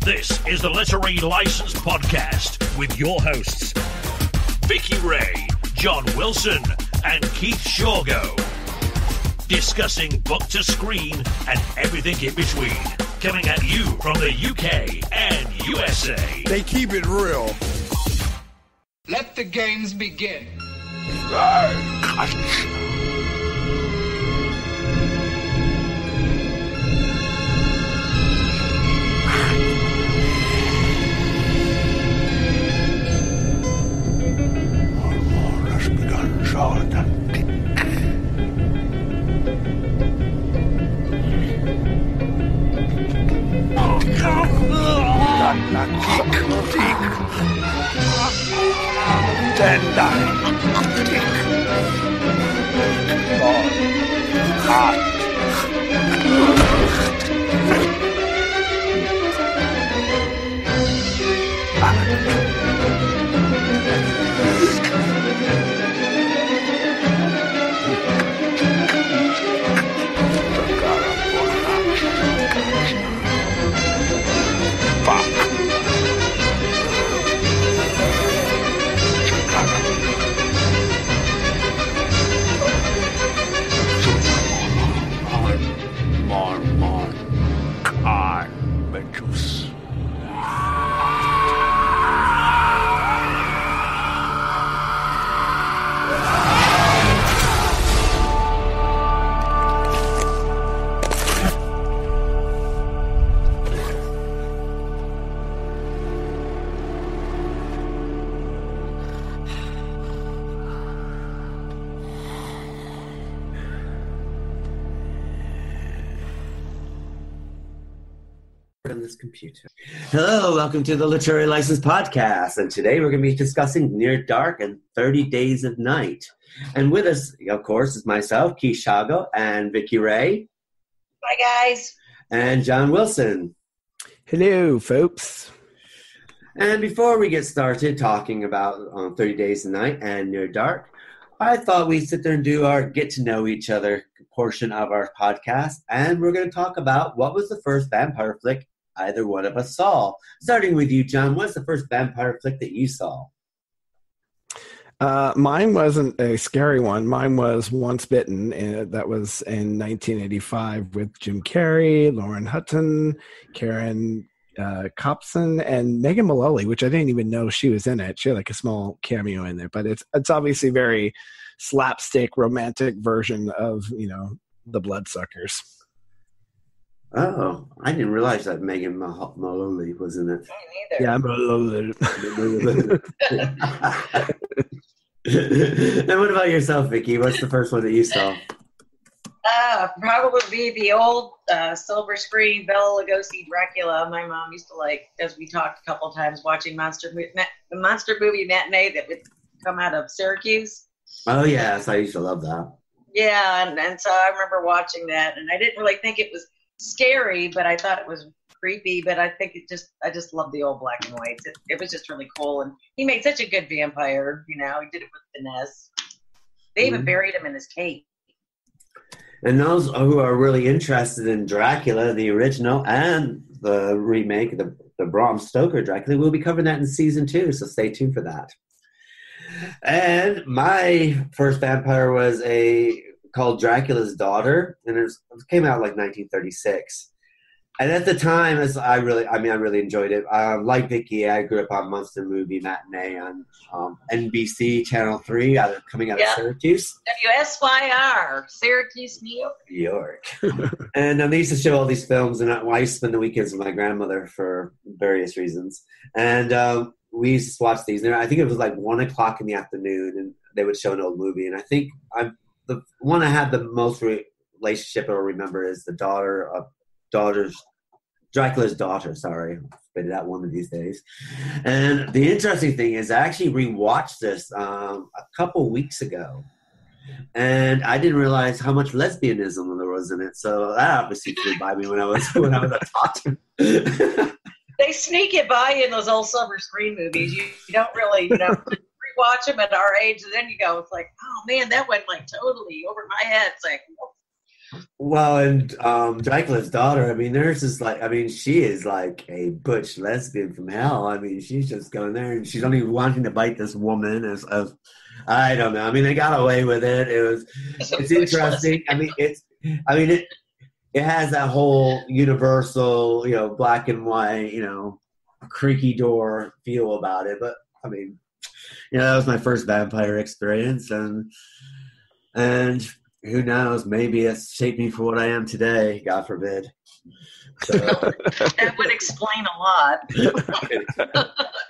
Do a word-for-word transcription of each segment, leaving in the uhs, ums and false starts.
This is the Literary License Podcast with your hosts, Vicky Ray, John Wilson, and Keith Shorgo. Discussing book to screen and everything in between. Coming at you from the U K and U S A. They keep it real. Let the games begin. This computer. Hello, welcome to the Literary License Podcast, and today we're going to be discussing Near Dark and thirty Days of Night. And with us, of course, is myself, Keith Shorgo, and Vicky Ray. Hi, guys. And John Wilson. Hello, folks. And before we get started talking about um, thirty Days of Night and Near Dark, I thought we'd sit there and do our get to know each other portion of our podcast, and we're going to talk about what was the first vampire flick either one of us saw. Starting with you, John, what's the first vampire flick that you saw? Uh, mine wasn't a scary one. Mine was Once Bitten. Uh, that was in nineteen eighty-five with Jim Carrey, Lauren Hutton, Karen uh, Copson, and Megan Mullally, which I didn't even know she was in it. She had like a small cameo in there, but it's it's obviously very slapstick, romantic version of, you know, the Bloodsuckers. Oh, I didn't realize that Megan Mullally was in it. Me neither. Yeah, Mullally. And what about yourself, Vicky? What's the first one that you saw? Uh, probably be the old uh, silver screen Bela Lugosi Dracula. My mom used to like, as we talked a couple times, watching monster mo- ma- the monster movie matinee that would come out of Syracuse. Oh, yes, I used to love that. Yeah, and, and so I remember watching that, and I didn't really think it was scary, but I thought it was creepy. But I think it just, I just love the old black and whites. It, it was just really cool, and he made such a good vampire. You know, he did it with finesse. They even mm-hmm. buried him in his cape. And those who are really interested in Dracula, the original and the remake, the, the Bram Stoker Dracula, we'll be covering that in season two, so stay tuned for that. And my first vampire was a called Dracula's Daughter, and it, was, it came out like nineteen thirty-six. And at the time, as I really, I mean, I really enjoyed it. Um, like Vicky, I grew up on Monster Movie Matinee on um, N B C Channel three, out of, coming out yep. of Syracuse. W S Y R, Syracuse, New York. New York. And um, they used to show all these films, and I, I used to spend the weekends with my grandmother for various reasons. And um, we used to watch these. And I think it was like one o'clock in the afternoon, and they would show an old movie. And I think I'm, the one I had the most re- relationship or remember is the daughter of daughter's Dracula's Daughter. Sorry, I'll spit it out one of these days. And the interesting thing is, I actually rewatched this um, a couple weeks ago, and I didn't realize how much lesbianism there was in it. So that obviously flew by me when I was when I was a tot. They sneak it by in those old silver screen movies. You, you don't really, you know, rewatch them at our age, and then you go, it's like, oh man, that went like totally over my head. It's like, Well, and um, Dracula's daughter, I mean, there's just like, I mean, she is like a butch lesbian from hell. I mean, she's just going there and she's only wanting to bite this woman as, as I don't know. I mean, they got away with it. It was, it's interesting. I mean, it's, I mean, it, it has that whole universal, you know, black and white, you know, creaky door feel about it. But I mean, you know, that was my first vampire experience, and, and, who knows? Maybe it's shaped me for what I am today. God forbid. So. That would explain a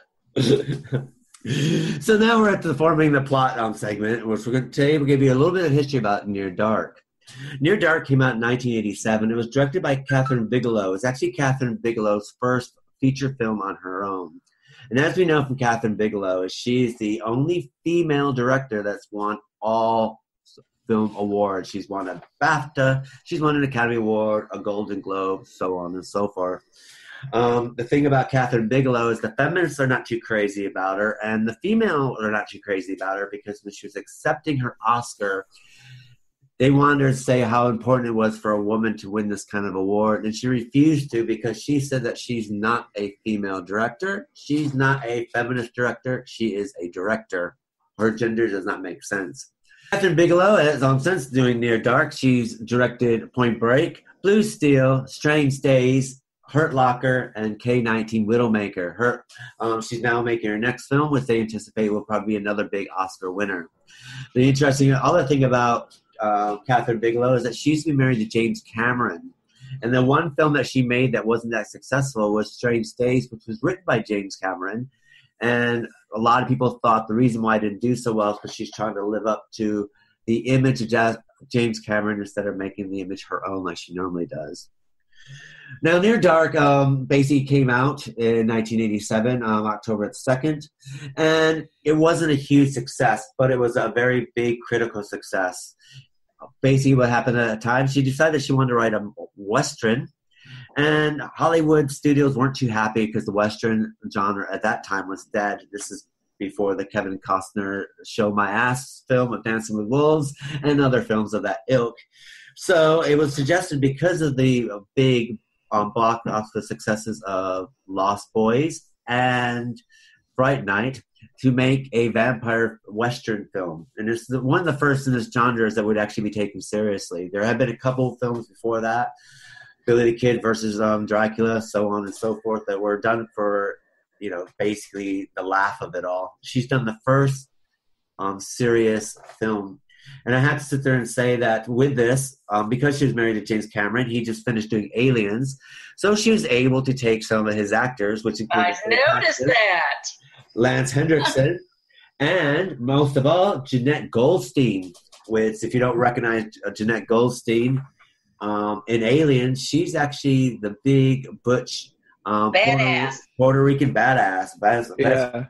lot. So now we're at the forming the plot um, segment, which we're going to today we'll give you a little bit of history about Near Dark. Near Dark came out in nineteen eighty-seven. It was directed by Kathryn Bigelow. It's actually Kathryn Bigelow's first feature film on her own. And as we know from Kathryn Bigelow, is she's the only female director that's won all film awards. She's won a BAFTA, she's won an Academy Award, a Golden Globe, so on and so forth. Um, the thing about Kathryn Bigelow is the feminists are not too crazy about her, and the female are not too crazy about her, because when she was accepting her Oscar, they wanted her to say how important it was for a woman to win this kind of award, and she refused to, because she said that she's not a female director, she's not a feminist director, she is a director. Her gender does not make sense. Kathryn Bigelow has um, since doing Near Dark. She's directed Point Break, Blue Steel, Strange Days, Hurt Locker, and K nineteen Widowmaker. Her, um, she's now making her next film, which they anticipate will probably be another big Oscar winner. The interesting other thing about uh, Kathryn Bigelow is that she's been married to James Cameron. And the one film that she made that wasn't that successful was Strange Days, which was written by James Cameron. And a lot of people thought the reason why it didn't do so well is because she's trying to live up to the image of James Cameron instead of making the image her own like she normally does. Now, Near Dark um, basically came out in nineteen eighty-seven, um, October second, and it wasn't a huge success, but it was a very big critical success. Basically, what happened at the time, she decided she wanted to write a Western, and Hollywood studios weren't too happy because the Western genre at that time was dead. This is before the Kevin Costner Show My Ass film of Dancing with Wolves and other films of that ilk. So it was suggested, because of the big um, box office successes of Lost Boys and Fright Night, to make a vampire Western film. And it's one of the first in this genre that would actually be taken seriously. There have been a couple of films before that, Billy the Kid versus um, Dracula, so on and so forth, that were done for, you know, basically the laugh of it all. She's done the first um, serious film. And I have to sit there and say that with this, um, because she was married to James Cameron, he just finished doing Aliens. So she was able to take some of his actors, which includes I noticed Paxton, that. Lance Henriksen, and most of all, Janette Goldstein. Which, if you don't recognize uh, Janette Goldstein, Um, in Aliens, she's actually the big butch um, badass. Puerto, Puerto Rican badass. badass, badass. Yeah.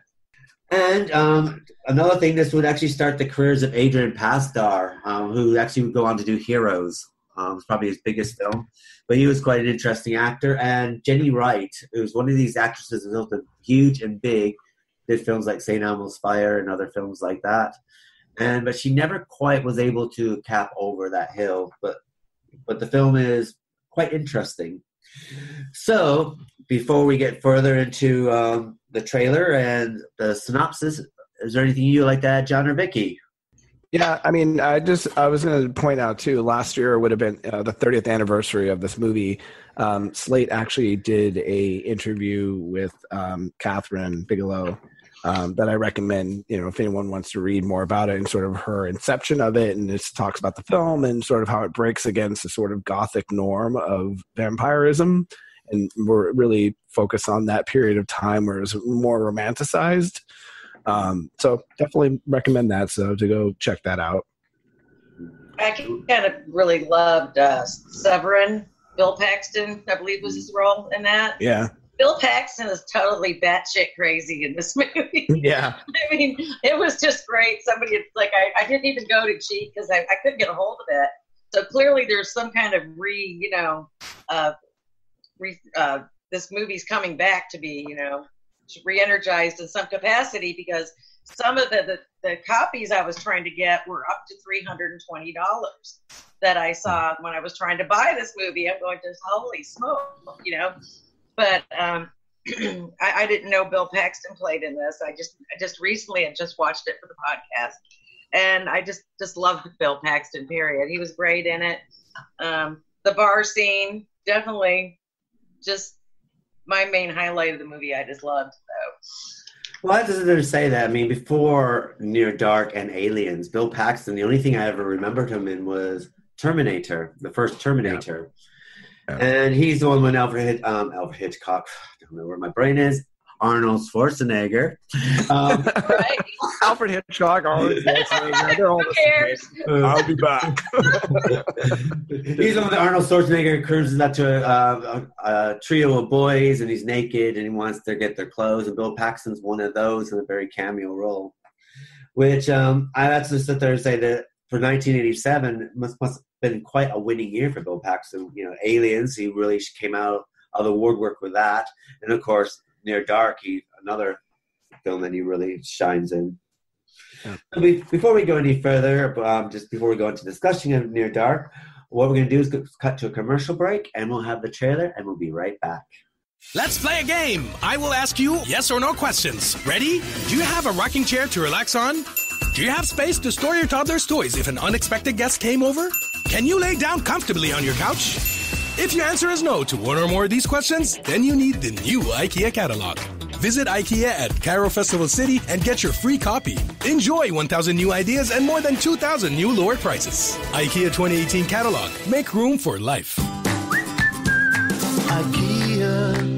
And um, another thing, this would actually start the careers of Adrian Pasdar, um, who actually would go on to do Heroes. Um, it's probably his biggest film. But he was quite an interesting actor. And Jenny Wright, who's one of these actresses who's been huge and big, did films like Saint Elmo's Fire and other films like that. And But she never quite was able to cap over that hill. But But the film is quite interesting. So, before we get further into um, the trailer and the synopsis, is there anything you'd like to add, John or Vicky? Yeah, I mean, I just I was going to point out too. Last year would have been uh, the thirtieth anniversary of this movie. Um, Slate actually did a interview with um, Kathryn Bigelow um, that I recommend. You know, if anyone wants to read more about it and sort of her inception of it, and it talks about the film and sort of how it breaks against the sort of gothic norm of vampirism, and we're really focused on that period of time where it was more romanticized. Um, so definitely recommend that. So to go check that out. I kind of really loved uh, Severn. Bill Paxton, I believe, was his role in that. Yeah. Bill Paxton is totally batshit crazy in this movie. Yeah. I mean, it was just great. Somebody, like, I, I didn't even go to cheat because I, I couldn't get a hold of it. So clearly there's some kind of re, you know, uh, re, uh, this movie's coming back to be, you know, re-energized in some capacity, because some of the, the, the copies I was trying to get were up to three hundred twenty dollars that I saw when I was trying to buy this movie. I'm going, just holy smoke, you know. But um, I, I didn't know Bill Paxton played in this. I just I just recently had just watched it for the podcast, and I just just loved Bill Paxton. Period. He was great in it. Um, the bar scene, definitely, just my main highlight of the movie. I just loved. So. Well, I just to say that. I mean, before Near Dark and Aliens, Bill Paxton, the only thing I ever remembered him in was Terminator, the first Terminator. Yeah. Yeah. And he's the one when Alfred, Hitch, um, Alfred Hitchcock, I don't know where my brain is, Arnold Schwarzenegger. Um, right. Alfred Hitchcock, Arnold Schwarzenegger, they're all Who cares? I'll be back. He's the one that Arnold Schwarzenegger cruises up to a, a, a trio of boys, and he's naked, and he wants to get their clothes, and Bill Paxton's one of those in a very cameo role. Which, um, I have to sit there and say that for nineteen eighty-seven, must must have been quite a winning year for Bill Paxton. You know, Aliens, he really came out of the woodwork with that. And, of course, Near Dark, he another film that he really shines in. Yeah. We, before we go any further, um, just before we go into discussion of Near Dark, what we're going to do is go, cut to a commercial break, and we'll have the trailer, and we'll be right back. Let's play a game. I will ask you yes or no questions. Ready? Do you have a rocking chair to relax on? Do you have space to store your toddler's toys if an unexpected guest came over? Can you lay down comfortably on your couch? If your answer is no to one or more of these questions, then you need the new IKEA catalog. Visit IKEA at Cairo Festival City and get your free copy. Enjoy one thousand new ideas and more than two thousand new lower prices. IKEA twenty eighteen catalog. Make room for life. IKEA.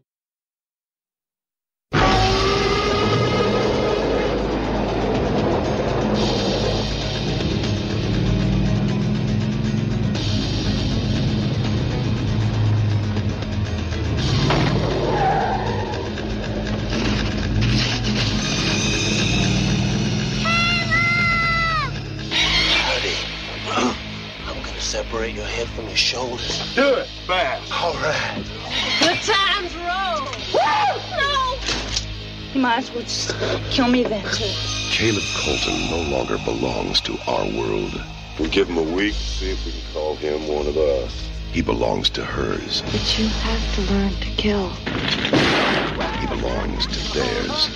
Separate your head from your shoulders. Do it fast. All right. The time's roll. Woo! No! You might as well just kill me then, too. Caleb Colton no longer belongs to our world. We'll give him a week, see if we can call him one of us. He belongs to hers. But you have to learn to kill. He belongs to theirs.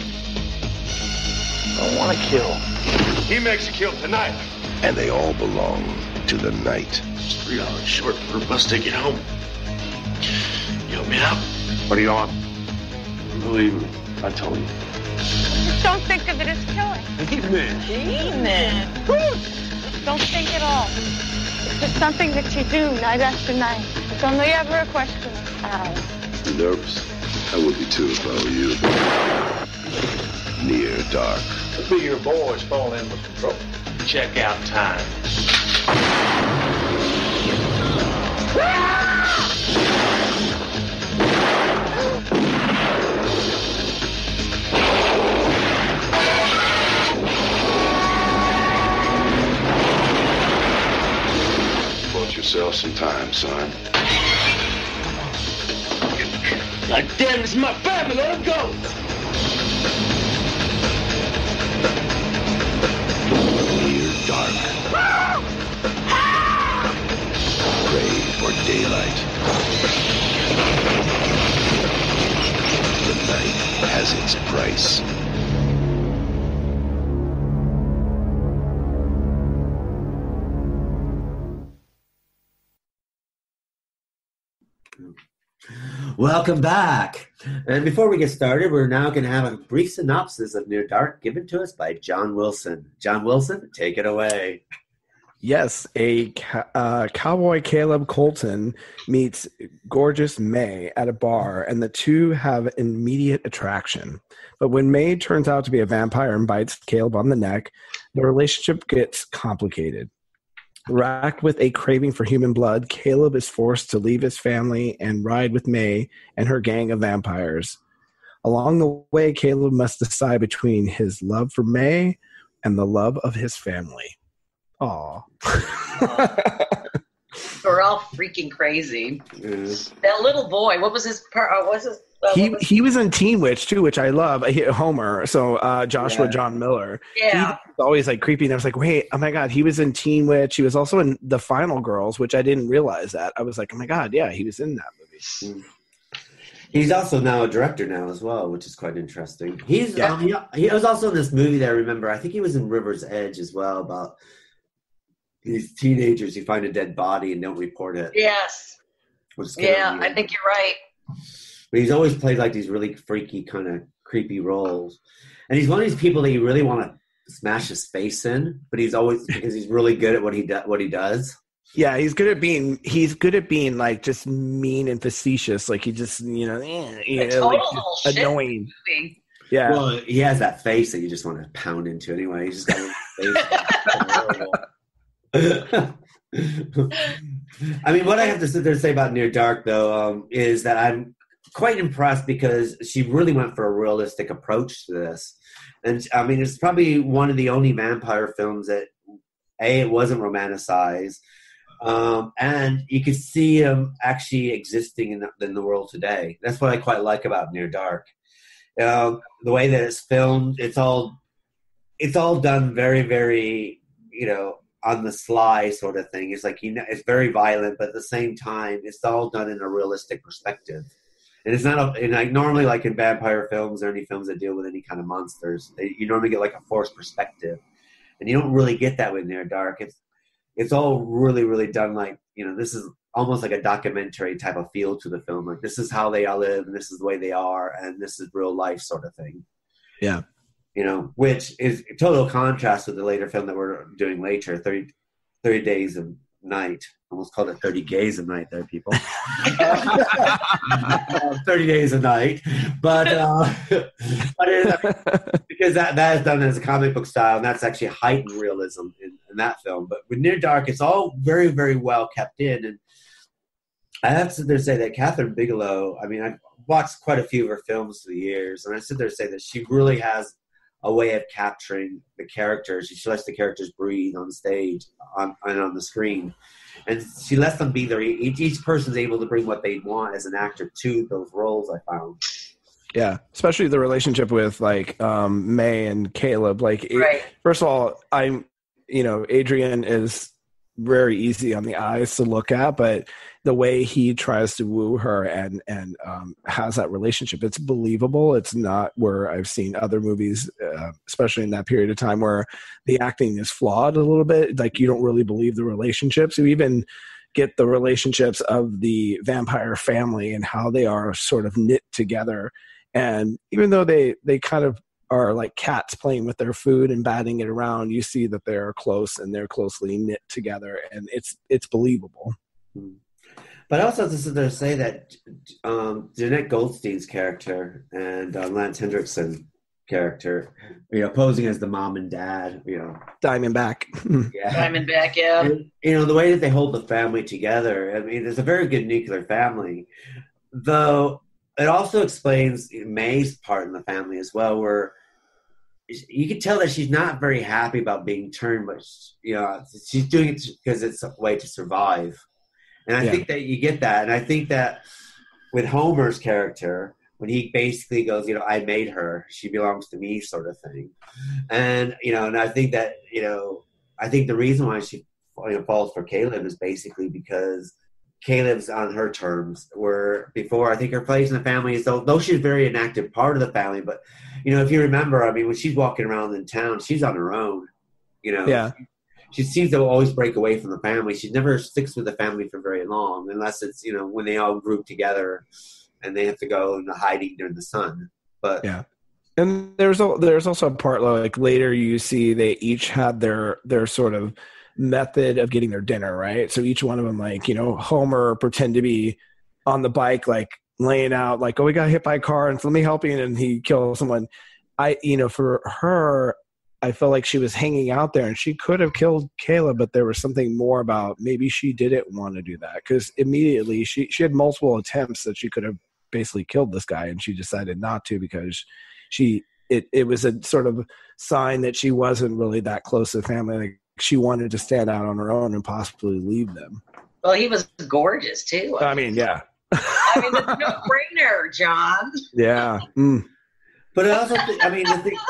I don't want to kill. He makes you kill tonight. And they all belong to the night. It's three hours short for a bus ticket home. You help me out? What are you on? Believe me, I told you. Just don't think of it as killing. Evening. Evening. Don't think at all. It's just something that you do night after night. It's only ever a question of how. You nervous? I would be too if I were you. Near Dark. Could be your boys falling in with some trouble. Check out time. Bought yourself some time, son. God damn, this is my family. Let him go. Near Dark. Pray for daylight. The night has its price. Welcome back. And before we get started, we're now going to have a brief synopsis of Near Dark given to us by John Wilson. John Wilson, take it away. Yes, a uh, cowboy Caleb Colton meets gorgeous May at a bar, and the two have immediate attraction. But when May turns out to be a vampire and bites Caleb on the neck, the relationship gets complicated. Racked with a craving for human blood, Caleb is forced to leave his family and ride with May and her gang of vampires. Along the way, Caleb must decide between his love for May and the love of his family. Aw. We're all freaking crazy. Yeah. That little boy, what was his part? Uh, what was his? Uh, He what was he was in Teen Witch too, which I love. I hit Homer, so uh, Joshua Yeah. John Miller. Yeah. He was always like creepy, and I was like, wait, oh my god, he was in Teen Witch. He was also in The Final Girls, which I didn't realize that. I was like, oh my god, yeah, he was in that movie. He's also now a director now as well, which is quite interesting. He's Yeah. um, he, he was also in this movie that I remember. I think he was in River's Edge as well, about these teenagers who find a dead body and don't report it. Yes. Which is kind of Yeah, weird. I think you're right. But he's always played like these really freaky, kind of creepy roles. And he's one of these people that you really want to smash his face in, but he's always, because he's really good at what he do, what he does. Yeah, he's good at being he's good at being like just mean and facetious. Like he just you know, eh, you A know, total like little just shit annoying. movie. Yeah. Well, he has that face that you just want to pound into anyway. He's just got a face. I mean, what I have to sit there and say about Near Dark, though, um, is that I'm quite impressed because she really went for a realistic approach to this. And, I mean, it's probably one of the only vampire films that, A, it wasn't romanticized, um, and you could see him actually existing in the, in the world today. That's what I quite like about Near Dark. Um, the way that it's filmed, it's all it's all done very, very, you know, on the sly sort of thing. It's like, you know, it's very violent, but at the same time, it's all done in a realistic perspective. And it's not a, and like normally, like in vampire films or any films that deal with any kind of monsters, they, you normally get like a forced perspective, and you don't really get that with Near Dark. It's it's all really, really done like, you know, this is almost like a documentary type of feel to the film. Like, this is how they all live, and this is the way they are, and this is real life sort of thing. Yeah. You know, which is a total contrast with the later film that we're doing later, thirty, thirty Days of Night. Almost called it thirty Gays of Night there, people. uh, thirty Days of Night. But, uh, but it is, because that, that is done as a comic book style, and that's actually heightened realism in, in that film. But with Near Dark, it's all very, very well kept in. And I have to sit there and say that Kathryn Bigelow, I mean, I've watched quite a few of her films through the years, and I sit there and say that she really has a way of capturing the characters. She lets the characters breathe on stage on, and on the screen. And she lets them be there. Each, each person's able to bring what they want as an actor to those roles, I found. Yeah, especially the relationship with like um, May and Caleb. Like, it, Right. first of all, I'm, you know, Adrian is very easy on the eyes to look at, but the way he tries to woo her and and um, has that relationship, it's believable. It's not where I've seen other movies, uh, especially in that period of time, where the acting is flawed a little bit. Like, you don't really believe the relationships. You even get the relationships of the vampire family and how they are sort of knit together. And even though they they kind of are like cats playing with their food and batting it around, you see that they're close and they're closely knit together, and it's it's believable. But I also have to sit there and say that um, Janette Goldstein's character and uh, Lance Henriksen character, you know, posing as the mom and dad, you know, Diamondback. yeah, Diamondback, yeah. And, you know, the way that they hold the family together. I mean, there's a very good nuclear family, though. It also explains May's part in the family as well, where you can tell that she's not very happy about being turned, but you know, she's doing it because it's a way to survive. And I Yeah. think that you get that. And I think that with Homer's character, when he basically goes, you know, I made her, she belongs to me, sort of thing. And, you know, and I think that, you know, I think the reason why she, you know, falls for Caleb is basically because Caleb's on her terms, where before, I think her place in the family is, though, though she's a very inactive part of the family, but, you know, if you remember, I mean, when she's walking around in town, she's on her own, you know. Yeah. She seems to always break away from the family. She never sticks with the family for very long, unless it's, you know, when they all group together and they have to go into hiding during the sun. But yeah. And there's a, there's also a part like later you see they each had their their sort of method of getting their dinner, right? So each one of them, like, you know, Homer pretend to be on the bike, like laying out, like, oh, we got hit by a car and so let me help you, and he kills someone. I, you know, for her, I felt like she was hanging out there and she could have killed Caleb, but there was something more about maybe she didn't want to do that, because immediately she, she had multiple attempts that she could have basically killed this guy, and she decided not to because she it, it was a sort of sign that she wasn't really that close to the family. Like, she wanted to stand out on her own and possibly leave them. Well, he was gorgeous too. I mean, yeah. I mean, it's no brainer, John. Yeah. Mm. But I also think, I mean, the thing,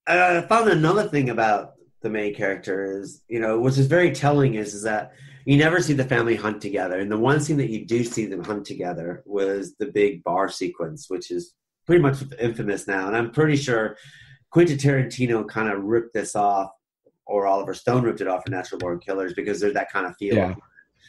I found another thing about the main character is, you know, which is very telling is, is that you never see the family hunt together. And the one scene that you do see them hunt together was the big bar sequence, which is pretty much infamous now. And I'm pretty sure Quentin Tarantino kind of ripped this off, or Oliver Stone ripped it off for Natural Born Killers, because there's that kind of feel. Yeah.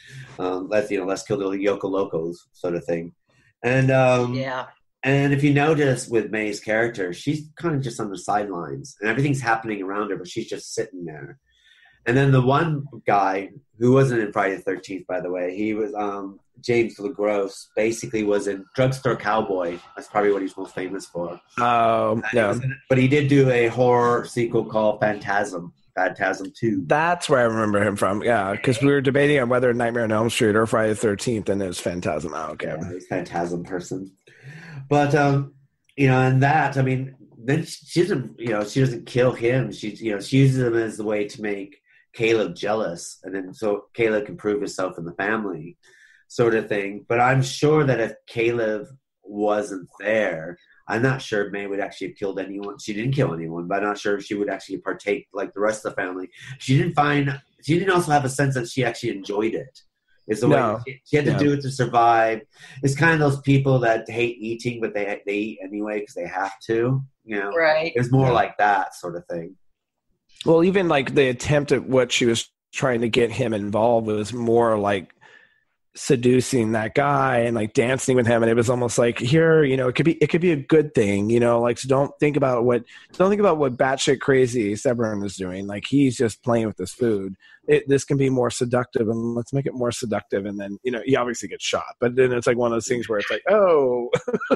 Um, let's, you know, let's kill the Yoko Locos sort of thing. And, um, yeah. And if you notice with May's character, she's kind of just on the sidelines and everything's happening around her, but she's just sitting there. And then the one guy who wasn't in Friday the thirteenth, by the way, he was um, James LaGrosse, basically was in Drugstore Cowboy. That's probably what he's most famous for. Oh, yeah. He but he did do a horror sequel called Phantasm. Phantasm two. That's where I remember him from. Yeah, because we were debating on whether Nightmare on Elm Street or Friday the thirteenth, and it was Phantasm. Oh, okay. Yeah, he's Phantasm person. But, um, you know, and that, I mean, then she doesn't, you know, she doesn't kill him. She, you know, she uses him as the way to make Caleb jealous. And then so Caleb can prove himself in the family sort of thing. But I'm sure that if Caleb wasn't there, I'm not sure if May would actually have killed anyone. She didn't kill anyone, but I'm not sure if she would actually partake like the rest of the family. She didn't find, she didn't also have a sense that she actually enjoyed it. It's the no. way she, she had to yeah. do it to survive. It's kind of those people that hate eating, but they they eat anyway because they have to. You know, right? It's more yeah. like that sort of thing. Well, even like the attempt at what she was trying to get him involved was more like seducing that guy and like dancing with him, and it was almost like, here, you know, it could be it could be a good thing, you know, like, so don't think about what don't think about what batshit crazy Severn is doing. Like, he's just playing with this food. It, this can be more seductive, and let's make it more seductive. And then, you know, he obviously gets shot, but then it's like one of those things where it's like, oh.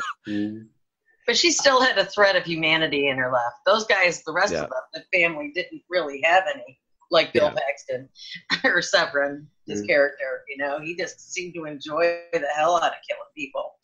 But she still had a thread of humanity in her left. Those guys, the rest yeah. of them, the family didn't really have any. Like Bill yeah. Paxton or Severn, his mm. character, you know, he just seemed to enjoy the hell out of killing people.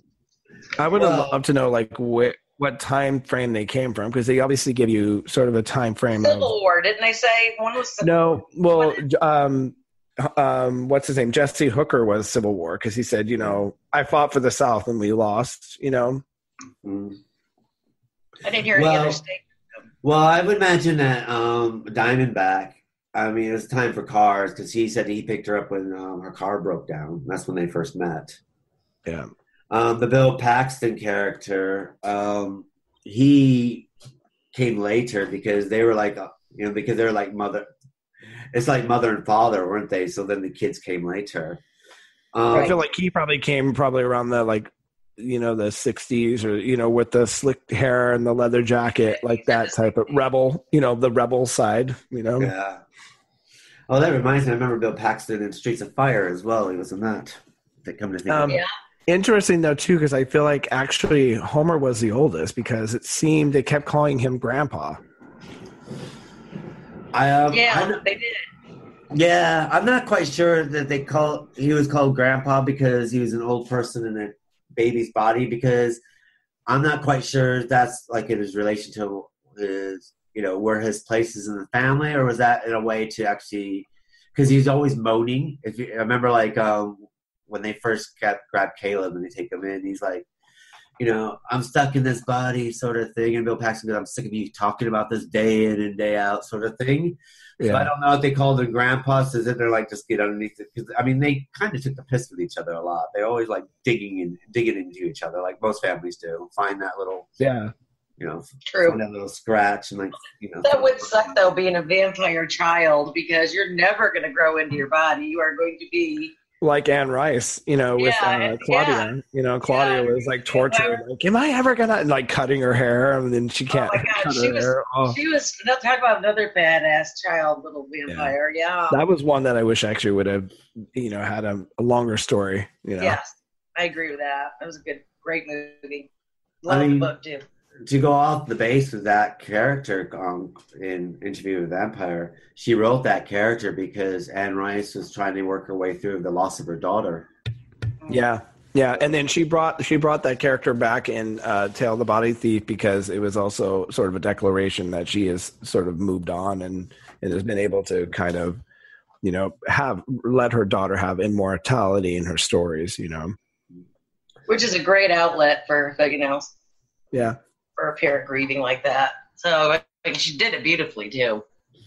I would well, love to know, like, what what time frame they came from, because they obviously give you sort of a time frame. Civil of, War, didn't they say one was? Civil no, War? well, um, um, what's his name? Jesse Hooker was Civil War, because he said, you know, I fought for the South and we lost. You know, mm. I didn't hear well, any other statement. Well, I would imagine that um, Diamondback. I mean, it was time for cars, because he said he picked her up when um, her car broke down. That's when they first met. Yeah. Um, the Bill Paxton character, um, he came later because they were like, you know, because they're like mother. It's like mother and father, weren't they? So then the kids came later. Um, I feel like he probably came probably around the, like, you know, the sixties, or, you know, with the slick hair and the leather jacket, like that type of rebel, you know, the rebel side, you know? Yeah. Oh, that reminds me. I remember Bill Paxton in Streets of Fire as well. He was in that. Come to think um, of it. Yeah. Interesting, though, too, because I feel like actually Homer was the oldest, because it seemed they kept calling him Grandpa. I, um, yeah, I, they did. Yeah, I'm not quite sure that they call he was called Grandpa because he was an old person in a baby's body, because I'm not quite sure that's like in his relation to his, you know, where his place is in the family, or was that in a way to actually, because he's always moaning. If you I remember, like um, when they first got grabbed Caleb and they take him in, he's like, you know, I'm stuck in this body sort of thing. And Bill Paxton goes, I'm sick of you talking about this day in and day out sort of thing. Yeah. So I don't know if they called them grandpas, is it they're like just get underneath it, because I mean they kind of took the piss with each other a lot. They always like digging and digging into each other, like most families do. Find that little, yeah, you know, true, find that little scratch and like, you know. That would suck though, being a vampire child, because you're never going to grow into your body. You are going to be like Anne Rice, you know, with yeah, uh, Claudia. Yeah. You know, Claudia yeah. was like tortured. Like, am I ever gonna like cutting her hair? And then she can't. Oh my God, cut she her was. hair. Oh. She was. Talk about another badass child, little vampire. Yeah. yeah. That was one that I wish actually would have, you know, had a, a longer story. You know. Yes, I agree with that. That was a good, great movie. Love I mean, the book too. To go off the base of that character um, in Interview with a Vampire, she wrote that character because Anne Rice was trying to work her way through the loss of her daughter. Yeah, yeah, and then she brought she brought that character back in uh, Tale of the Body Thief, because it was also sort of a declaration that she has sort of moved on and, and has been able to kind of, you know, have let her daughter have immortality in her stories, you know. Which is a great outlet for, you know, yeah, for a parent grieving like that. So I think she did it beautifully too.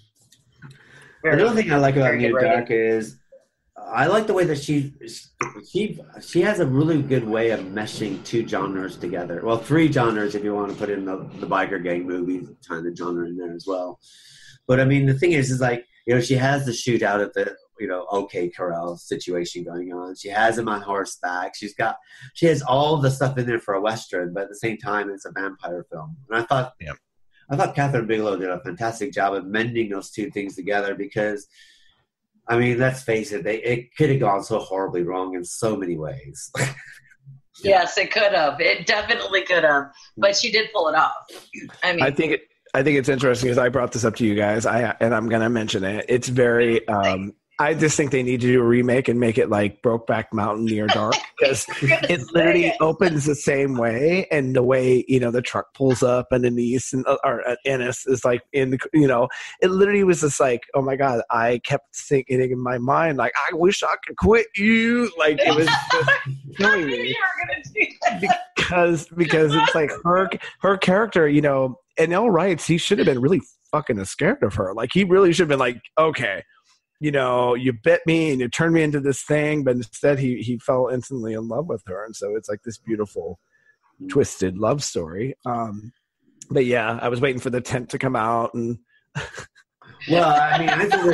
Very, Another thing I like about Near Dark is I like the way that she she she has a really good way of meshing two genres together. Well, three genres if you want to put in the, the biker gang movies kind of genre in there as well. But I mean, the thing is, is like, you know, she has the shootout at the, you know, OK Corral situation going on. She has him on horseback. She's got, she has all the stuff in there for a Western, but at the same time, it's a vampire film. And I thought, yeah. I thought Kathryn Bigelow did a fantastic job of mending those two things together because, I mean, let's face it, they, it could have gone so horribly wrong in so many ways. Yes, it could have. It definitely could have. But she did pull it off. I mean, I think it, I think it's interesting because I brought this up to you guys, I and I'm going to mention it. It's very. Um, I just think they need to do a remake and make it like Brokeback Mountain Near Dark because it literally it. opens the same way, and the way, you know, the truck pulls up and Denise and or uh, Ennis is like in the, you know, it literally was just like, oh my god, I kept thinking in my mind like, I wish I could quit you, like it was just killing me because because it's like her her character, you know, and all rights, he should have been really fucking scared of her, like he really should have been like, okay, you know, you bit me and you turned me into this thing, but instead he he fell instantly in love with her, and so it's like this beautiful, twisted love story. Um, but yeah, I was waiting for the tent to come out, and well, I mean, I think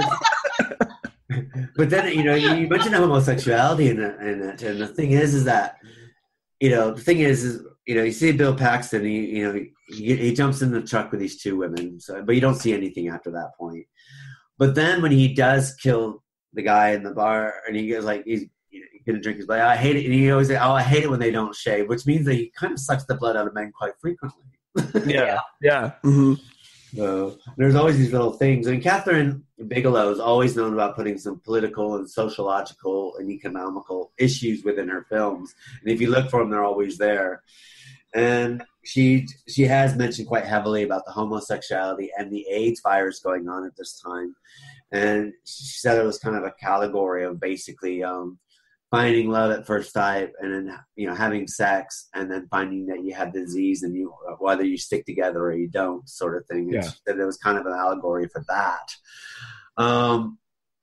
there's, but then you know, you mentioned homosexuality in it, in it, and the thing is, is that you know, the thing is, is you know, you see Bill Paxton, he you know, he, he jumps in the truck with these two women, so, but you don't see anything after that point. But then when he does kill the guy in the bar, and he goes like, he's you know, gonna drink his blood. I hate it, and he always say, "Oh, I hate it when they don't shave," which means that he kind of sucks the blood out of men quite frequently. yeah, yeah. Mm-hmm. So there's always these little things. And Kathryn Bigelow is always known about putting some political and sociological and economical issues within her films. And if you look for them, they're always there. And she she has mentioned quite heavily about the homosexuality and the AIDS virus going on at this time. And she said it was kind of a category of basically um, finding love at first sight and then, you know, having sex and then finding that you have disease and you whether you stick together or you don't, sort of thing. And yeah. She said it was kind of an allegory for that. Um,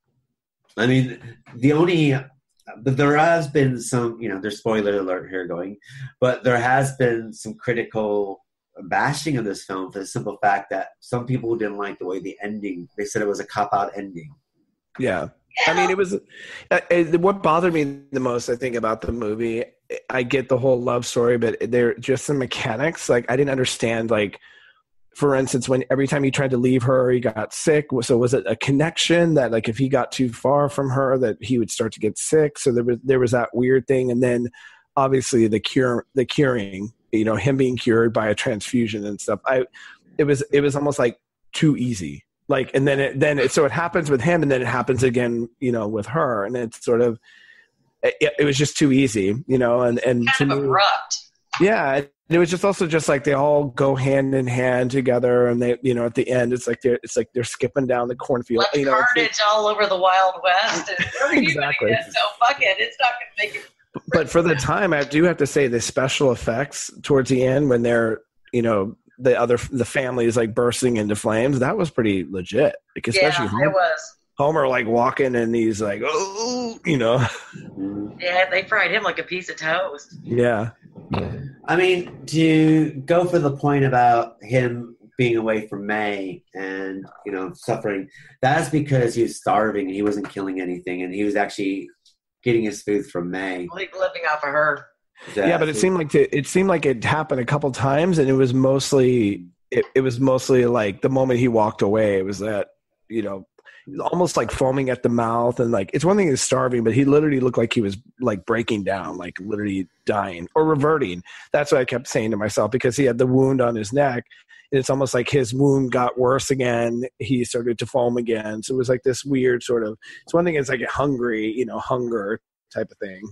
I mean, the only... But there has been some, you know, there's spoiler alert here going, but there has been some critical bashing of this film for the simple fact that some people didn't like the way the ending, they said it was a cop-out ending. Yeah. I mean, it was, uh, it, what bothered me the most, I think, about the movie, I get the whole love story, but they're just some mechanics. Like, I didn't understand, like, for instance, when every time he tried to leave her, he got sick. So was it a connection that, like, if he got too far from her, that he would start to get sick? So there was there was that weird thing, and then obviously the cure, the curing, you know, him being cured by a transfusion and stuff. I, it was it was almost like too easy. Like, and then it then it, so it happens with him, and then it happens again, you know, with her, and it's sort of it, it was just too easy, you know, and and kind to of me, abrupt. Yeah. It was just also just like they all go hand in hand together, and they, you know, at the end, it's like they're it's like they're skipping down the cornfield. Left you know, carnage it's, all over the Wild West. Exactly. So fuck it, it's not going to make it. But for the time, I do have to say the special effects towards the end when they're, you know, the other the family is like bursting into flames. That was pretty legit. Like, especially yeah, Homer, it was. Homer like walking and he's like, oh, you know. Yeah, they fried him like a piece of toast. Yeah. I mean, to go for the point about him being away from May and, you know, suffering, that's because he was starving and he wasn't killing anything, and he was actually getting his food from May. Like living off of her. Yeah, yeah, but it seemed like to, it seemed like it happened a couple times, and it was mostly it, it was mostly like the moment he walked away, it was that, you know, almost like foaming at the mouth, and like it's one thing he's starving, but he literally looked like he was like breaking down, like literally dying or reverting. That's what I kept saying to myself, because he had the wound on his neck, and it's almost like his wound got worse again. He started to foam again, so it was like this weird sort of. It's one thing is like a hungry, you know, hunger type of thing.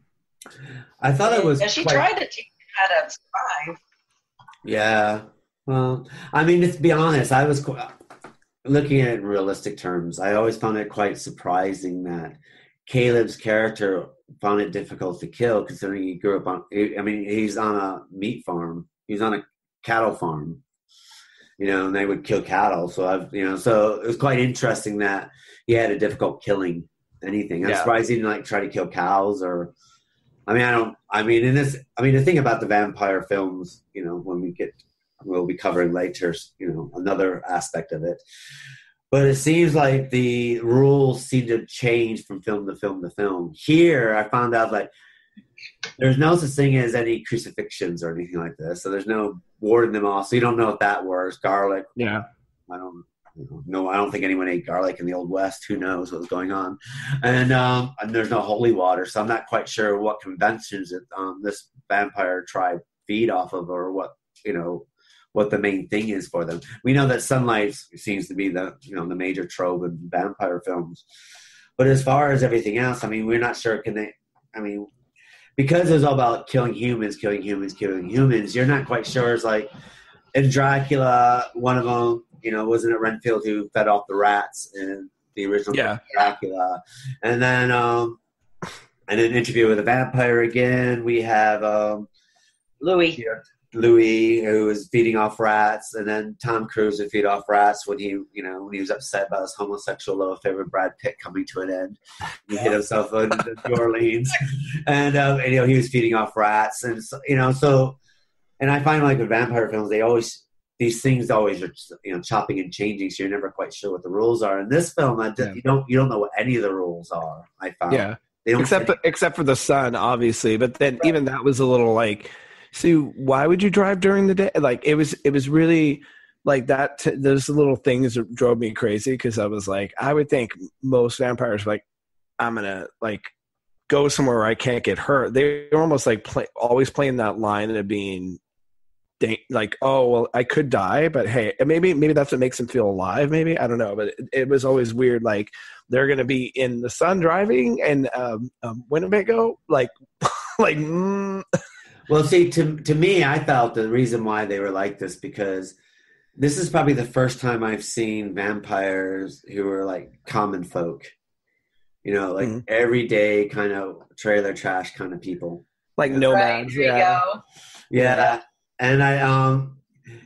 I thought it was. Yeah, she quite... tried to teach him how to survive. Yeah, well, I mean, to be honest, I was. looking at it in realistic terms, I always found it quite surprising that Caleb's character found it difficult to kill, considering he grew up on, I mean, he's on a meat farm. He's on a cattle farm, you know, and they would kill cattle. So I've, you know, so it was quite interesting that he had a difficult killing anything. I'm Yeah. surprised he didn't like try to kill cows or, I mean, I don't, I mean, in this, I mean, the thing about the vampire films, you know, when we get, we'll be covering later, you know, another aspect of it. But it seems like the rules seem to change from film to film to film. Here, I found out like there's no such thing as any crucifixions or anything like this. So there's no warding them off. So you don't know if that works. Garlic. Yeah. I don't know. I don't think anyone ate garlic in the Old West. Who knows what was going on? And, um, and there's no holy water. So I'm not quite sure what conventions that um, this vampire tribe feed off of or what, you know, what the main thing is for them. We know that sunlight seems to be the, you know, the major trope in vampire films. But as far as everything else, I mean, we're not sure can they, I mean, because it was all about killing humans, killing humans, killing humans, you're not quite sure. It's like in Dracula, one of them, you know, wasn't it Renfield who fed off the rats in the original yeah. Dracula? And then um, in an interview with a vampire again, we have um, Louis. Here. Louis, who was feeding off rats, and then Tom Cruise would feed off rats when he, you know, when he was upset about his homosexual love affair with Brad Pitt coming to an end. He hit himself in New Orleans, and, um, and you know he was feeding off rats, and so, you know, so, and I find like with vampire films, they always these things always are you know chopping and changing, so you're never quite sure what the rules are. In this film, I did, yeah. you don't you don't know what any of the rules are. I found, yeah, they don't except for, except for the sun, obviously, but then right. even that was a little like. See, why would you drive during the day? Like it was, it was really like that. T- those little things that drove me crazy because I was like, I would think most vampires like, I'm gonna like go somewhere where I can't get hurt. They're almost like play, always playing that line of being da- like, oh well, I could die, but hey, maybe maybe that's what makes them feel alive. Maybe I don't know, but it, it was always weird. Like they're gonna be in the sun driving and um, um, Winnebago, like like. Mm, Well, see, to to me, I felt the reason why they were like this because this is probably the first time I've seen vampires who are like common folk, you know, like mm-hmm. everyday kind of trailer trash kind of people, like nomads. Right, yeah. yeah, yeah, and I um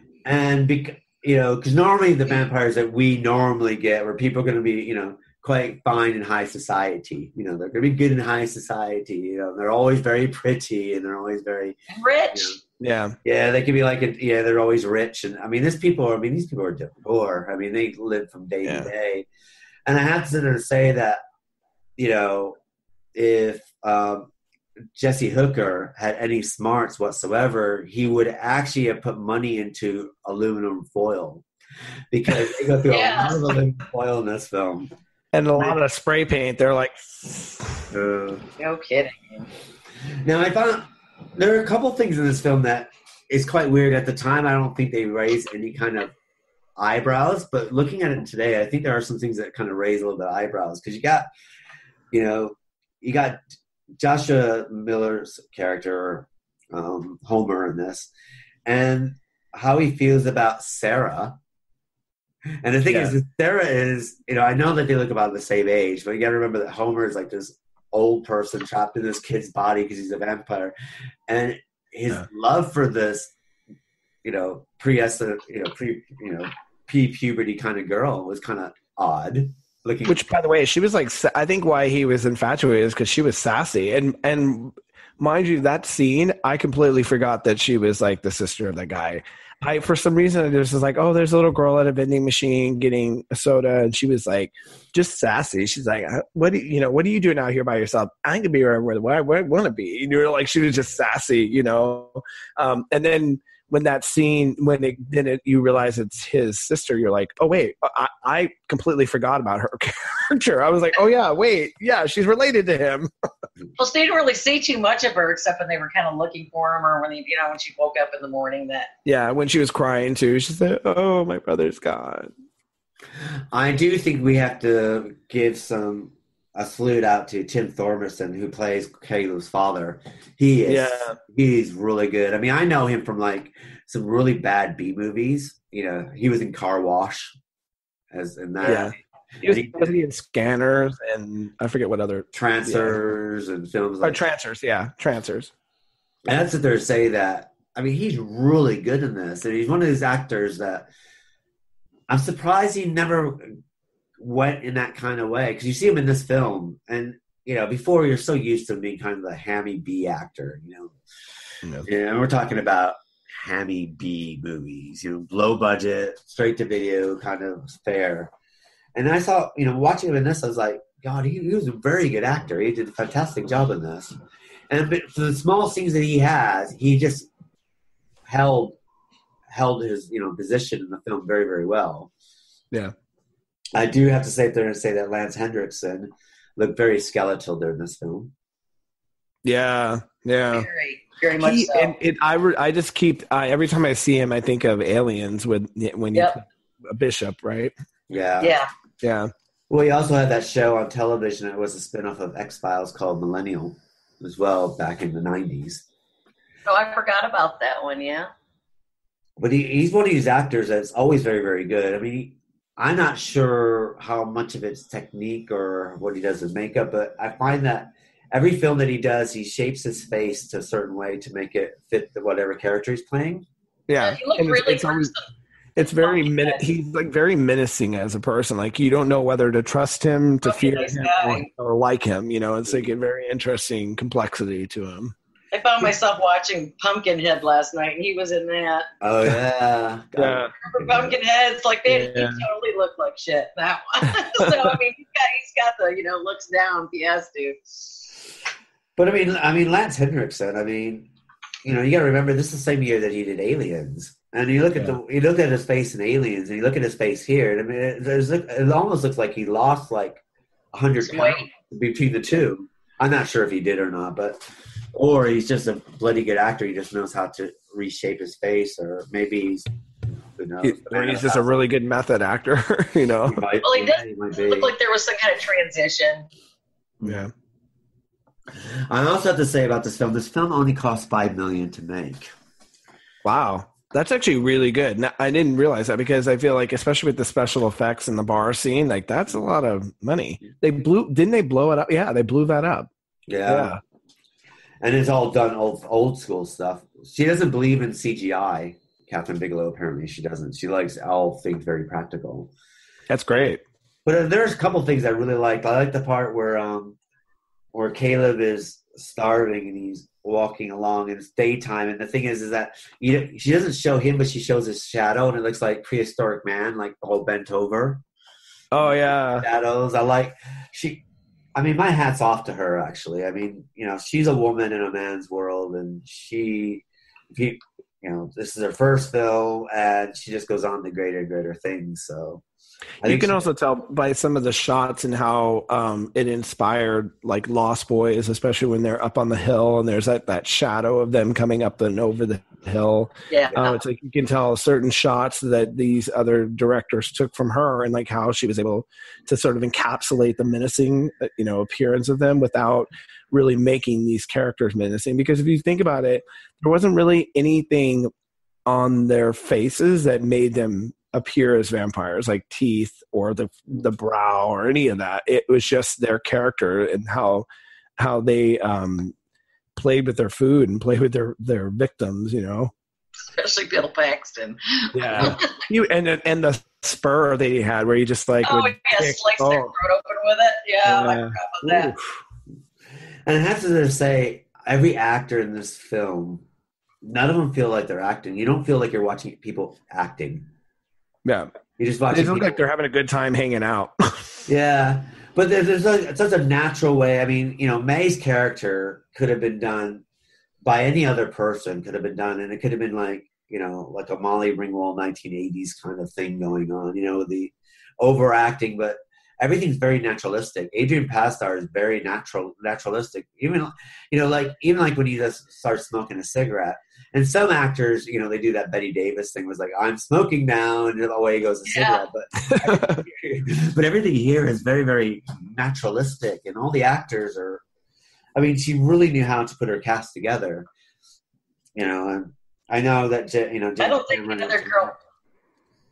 and bec- you know, because normally the vampires that we normally get, where people are going to be, you know. Quite fine in high society, you know. They're going to be good in high society, you know. They're always very pretty, and they're always very rich. You know, yeah, yeah. They can be like, a, yeah, they're always rich, and I mean, these people. Are, I mean, these people are poor. I mean, they live from day yeah. to day, and I have to say that, you know, if um, Jesse Hooker had any smarts whatsoever, he would actually have put money into aluminum foil because they go through yeah. a lot of aluminum foil in this film. And a lot of spray paint. They're like, uh, no kidding. Now I found there are a couple things in this film that is quite weird. At the time, I don't think they raised any kind of eyebrows, but looking at it today, I think there are some things that kind of raise a little bit of eyebrows because you got, you know, you got Joshua Miller's character, um, Homer, in this, and how he feels about Sarah. And the thing yeah. is, Sarah is, you know, I know that they look about the same age, but you got to remember that Homer is like this old person trapped in this kid's body because he's a vampire. And his yeah. love for this, you know, pre, you know, pre, you know, pre-puberty kind of girl was kind of odd. Looking. Which, by the way, she was like, I think why he was infatuated is because she was sassy. And, and mind you, that scene, I completely forgot that she was like the sister of the guy. I, for some reason, it was just like, oh, there's a little girl at a vending machine getting a soda, and she was like, just sassy. She's like, what do you, you know, what are you doing out here by yourself? I can be where, where, where I want to be. And you're like, she was just sassy, you know. Um, and then when that scene, when it then it, you realize it's his sister, you're like, oh wait, I, I completely forgot about her character. I was like, oh yeah, wait, yeah, she's related to him. Well, so they didn't really see too much of her except when they were kind of looking for him, or when they, you know, when she woke up in the morning. That yeah, when she was crying too, she said, "Oh, my brother's gone." I do think we have to give some a salute out to Tim Thormerson, who plays Caleb's father. He is, yeah. he's really good. I mean, I know him from like some really bad B movies. You know, he was in Car Wash. as in that. Yeah. He was he in Scanners and I forget what other Trancers yeah. and films like oh, Trancers, yeah, Trancers. And that's what they're saying that. I mean, he's really good in this, and he's one of these actors that I'm surprised he never went in that kind of way because you see him in this film, and you know, before you're so used to being kind of the hammy B actor, you know. Yeah, yeah and we're talking about hammy B movies, you know, low budget, straight to video kind of fare. And I saw, you know, watching him in this, I was like, God, he, he was a very good actor. He did a fantastic job in this. And for the small scenes that he has, he just held held his, you know, position in the film very, very well. Yeah. I do have to say there and say that Lance Henriksen looked very skeletal during this film. Yeah, yeah. Very, very much he, so. And it, I, re, I just keep, I, every time I see him, I think of Aliens with when you yep. a bishop, right? Yeah. Yeah. Yeah. Well, he also had that show on television. It was a spinoff of X-Files called Millennial as well back in the nineties. Oh, I forgot about that one, yeah. But he, he's one of these actors that's always very, very good. I mean, he, I'm not sure how much of it's technique or what he does with makeup, but I find that every film that he does, he shapes his face to a certain way to make it fit the, whatever character he's playing. Yeah. yeah he looked really it's, it's, it's very min- he's like very menacing as a person. Like you don't know whether to trust him, to fear him, or, or like him. You know, it's like a very interesting complexity to him. I found myself watching Pumpkinhead last night, and he was in that. Oh yeah, yeah. Remember Pumpkinheads? Like they, yeah. he totally looked like shit. That one. So I mean, he's got, he's got the you know looks down if he has to. But I mean, I mean Lance Henriksen. I mean, you know, you got to remember this is the same year that he did Aliens. And you look at yeah. the, you look at his face in Aliens, and you look at his face here. And I mean, it, there's, it almost looks like he lost like a hundred pounds between the two. I'm not sure if he did or not, but or he's just a bloody good actor. He just knows how to reshape his face, or maybe he's who knows. He, or he's just a really good method actor, you know. He might, well, he does he look like there was some kind of transition. Yeah. I also have to say about this film: this film only cost five million to make. Wow. That's actually really good. Now, I didn't realize that because I feel like, especially with the special effects in the bar scene, like that's a lot of money. They blew, didn't they blow it up? Yeah, they blew that up. Yeah. yeah. And it's all done old, old school stuff. She doesn't believe in C G I, Kathryn Bigelow, apparently. She doesn't. She likes all things very practical. That's great. But uh, there's a couple things I really liked. I like the part where um, where Caleb is starving and he's walking along and it's daytime, and the thing is is that you, she doesn't show him, but she shows his shadow, and it looks like prehistoric man, like all bent over. Oh yeah, shadows. I like she. I mean, my hat's off to her. Actually, I mean, you know, she's a woman in a man's world, and she, he, you know, this is her first film, and she just goes on to greater and greater things. So. I you can she, also tell by some of the shots and how um, it inspired like Lost Boys, especially when they're up on the hill and there's that, that shadow of them coming up and over the hill. Yeah, uh, it's like you can tell certain shots that these other directors took from her and like how she was able to sort of encapsulate the menacing, you know, appearance of them without really making these characters menacing. Because if you think about it, there wasn't really anything on their faces that made them appear as vampires, like teeth or the the brow or any of that. It was just their character and how how they um played with their food and played with their their victims, you know, especially Bill Paxton. Yeah. You and and the spur they had where you just like oh would yeah kick, slice oh. their throat open with it. Yeah, yeah. I forgot about that. And I have to say, every actor in this film, none of them feel like they're acting. You don't feel like you're watching people acting. Yeah, you just watch. They look like they're having a good time hanging out. Yeah, but there's, there's a, such a natural way. I mean, you know, May's character could have been done by any other person. Could have been done, and it could have been like you know, like a Molly Ringwald nineteen eighties kind of thing going on. You know, the overacting, but everything's very naturalistic. Adrian Pastar is very natural, naturalistic. Even you know, like even like when he just starts smoking a cigarette. And some actors, you know, they do that Betty Davis thing was like, I'm smoking now, and away goes the yeah. cigarette. But everything, but everything here is very, very naturalistic, and all the actors are. I mean, she really knew how to put her cast together. You know, and I know that you know. I don't think another girl.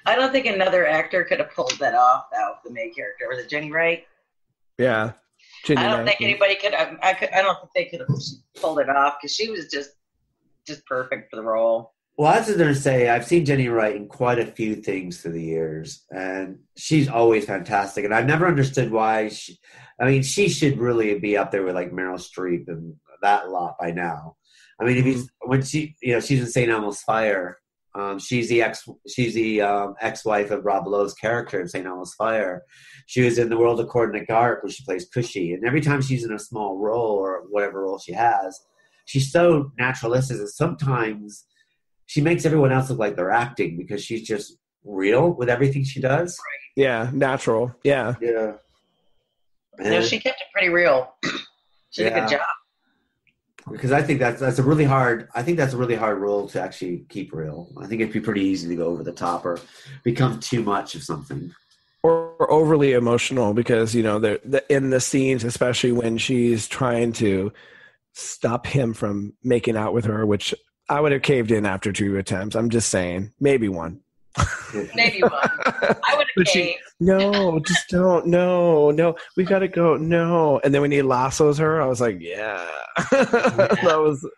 I don't think another actor could have pulled that off, though, the main character. Was it Jenny Wright? Yeah. Jenny I don't Wright. think anybody could have, I, could, I don't think they could have pulled it off because she was just just perfect for the role. Well, I was going to say, I've seen Jenny Wright in quite a few things through the years, and she's always fantastic. And I've never understood why she, I mean, she should really be up there with like Meryl Streep and that lot by now. I mean, if you, when she, you know, she's in Saint Elmo's Fire. Um, she's the ex, she's the um, ex-wife of Rob Lowe's character in Saint Elmo's Fire. She was in The World According to Garp, where she plays Cushy. And every time she's in a small role or whatever role she has, she's so naturalistic that sometimes she makes everyone else look like they're acting because she's just real with everything she does. Yeah, natural. Yeah. Yeah. And, no, she kept it pretty real. She did yeah. a good job. Because I think that's that's a really hard. I think that's a really hard role to actually keep real. I think it'd be pretty easy to go over the top or become too much of something, or overly emotional. Because you know, the, the in the scenes, especially when she's trying to stop him from making out with her, which I would have caved in after two attempts. I'm just saying, maybe one. Maybe one. I would have caved. No, just don't. No, no, we gotta go. No, and then when he lassos her, I was like, yeah, that was.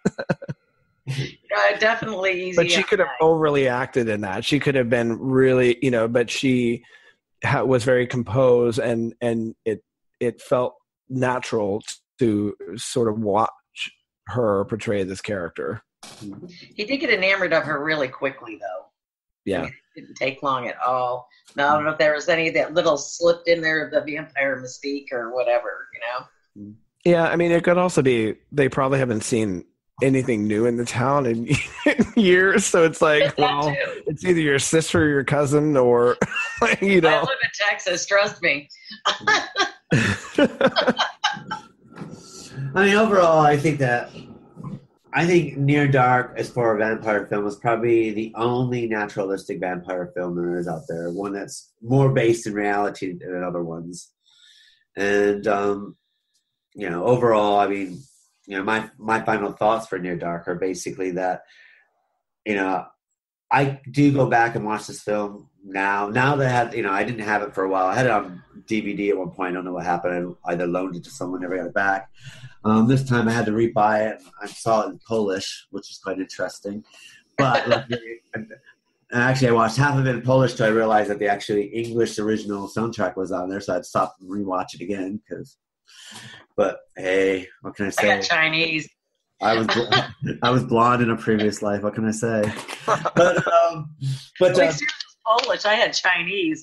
uh, definitely easy. But she could have overly acted in that. She could have been really, you know, but she ha- was very composed, and and it it felt natural to sort of watch her portray this character. He did get enamored of her really quickly, though. Yeah. It didn't take long at all. Now, I don't know if there was any of that little slipped in there of the vampire mystique or whatever, you know? Yeah, I mean, it could also be they probably haven't seen anything new in the town in years. So it's like, well, too. It's either your sister or your cousin or, you know. I live in Texas, trust me. I mean, overall, I think that I think Near Dark, as for a vampire film, is probably the only naturalistic vampire film there is out there. One that's more based in reality than other ones. And, um, you know, overall, I mean, you know, my, my final thoughts for Near Dark are basically that, you know, I do go back and watch this film now. Now that I had, you know, I didn't have it for a while. I had it on D V D at one point. I don't know what happened. I either loaned it to someone, never got it back. Um, this time I had to rebuy it. I saw it in Polish, which is quite interesting. But luckily, actually, I watched half of it in Polish till I realized that the actually English original soundtrack was on there, so I'd stop and rewatch it again. Cause, but hey, what can I say? I got Chinese. I was I was blonde in a previous life. What can I say? But um, but Wait, uh, seriously, Polish. I had Chinese.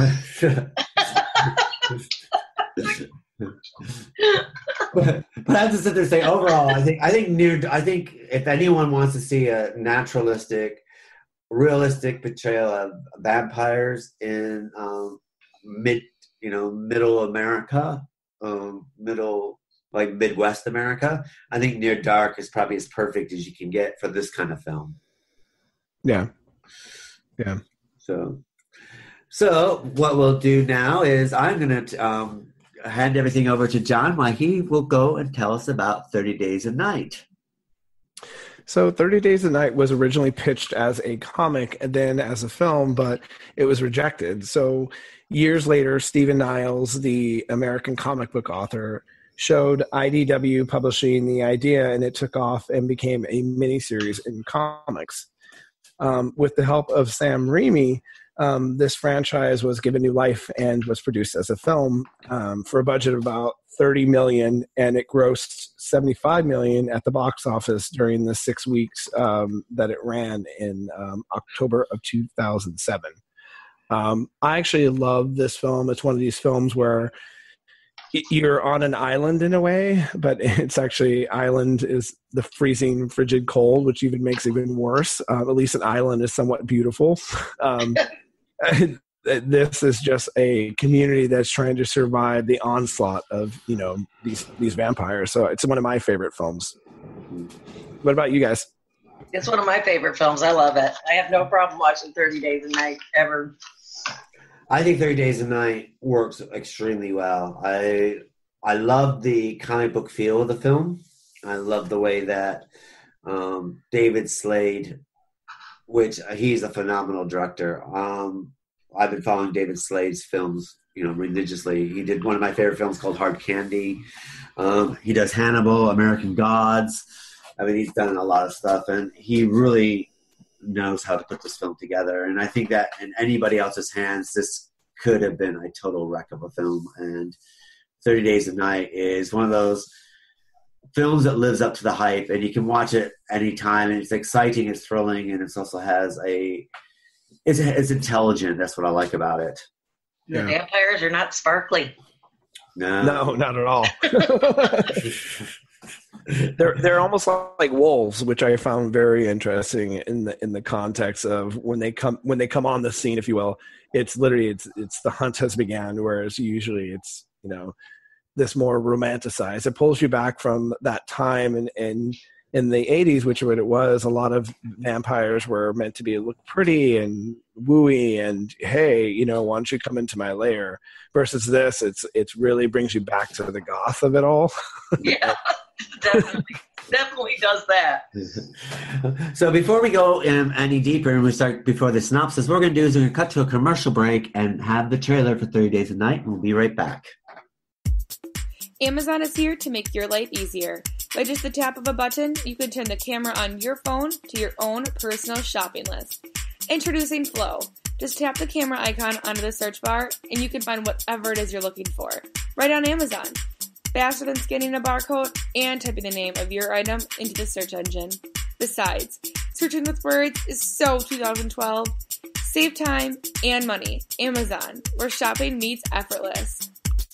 but, but I have to sit there and say, overall, I think I think near I think if anyone wants to see a naturalistic, realistic portrayal of vampires in um, mid, you know, middle America, um, middle. like Midwest America, I think Near Dark is probably as perfect as you can get for this kind of film. Yeah. Yeah. So, so what we'll do now is I'm going to um, hand everything over to John, why he will go and tell us about thirty Days a Night. So thirty Days a Night was originally pitched as a comic and then as a film, but it was rejected. So years later, Stephen Niles, the American comic book author, showed I D W Publishing the idea, and it took off and became a miniseries in comics. Um, with the help of Sam Raimi, um, this franchise was given new life and was produced as a film um, for a budget of about thirty million dollars, and it grossed seventy-five million dollars at the box office during the six weeks um, that it ran in um, October of two thousand seven. Um, I actually love this film. It's one of these films where you're on an island in a way, but it's actually island is the freezing, frigid cold, which even makes it even worse. Uh, at least an island is somewhat beautiful. Um, this is just a community that's trying to survive the onslaught of, you know, these, these vampires. So it's one of my favorite films. What about you guys? It's one of my favorite films. I love it. I have no problem watching thirty Days a Night ever. I think thirty Days a Night works extremely well. I I love the comic book feel of the film. I love the way that um, David Slade which uh, he's a phenomenal director. Um, I've been following David Slade's films, you know, religiously. He did one of my favorite films called Hard Candy. Um, he does Hannibal, American Gods. I mean, he's done a lot of stuff, and he really knows how to put this film together. And I think that in anybody else's hands, this could have been a total wreck of a film. And thirty Days of Night is one of those films that lives up to the hype, and you can watch it anytime, and it's exciting, it's thrilling, and it also has a it's, it's intelligent. That's what I like about it. Yeah. The vampires are not sparkly. No, no, not at all. they're they're almost like wolves, which I found very interesting in the in the context of when they come when they come on the scene, if you will. It's literally it's it's the hunt has begun, whereas usually it's, you know, this more romanticized. It pulls you back from that time, and in, in, in the eighties, which is what it was, a lot of vampires were meant to be look pretty and wooey and, hey, you know, why don't you come into my lair? Versus this, it's it's really brings you back to the goth of it all. Yeah, definitely. Definitely does that. So before we go um, any deeper and we start before the synopsis, what we're going to do is we're going to cut to a commercial break and have the trailer for thirty Days of Night, and we'll be right back. Amazon is here to make your life easier. By just the tap of a button, you can turn the camera on your phone to your own personal shopping list. Introducing Flow. Just tap the camera icon onto the search bar, and you can find whatever it is you're looking for, right on Amazon. Faster than scanning a barcode and typing the name of your item into the search engine. Besides, searching with words is so two thousand twelve. Save time and money. Amazon, where shopping meets effortless.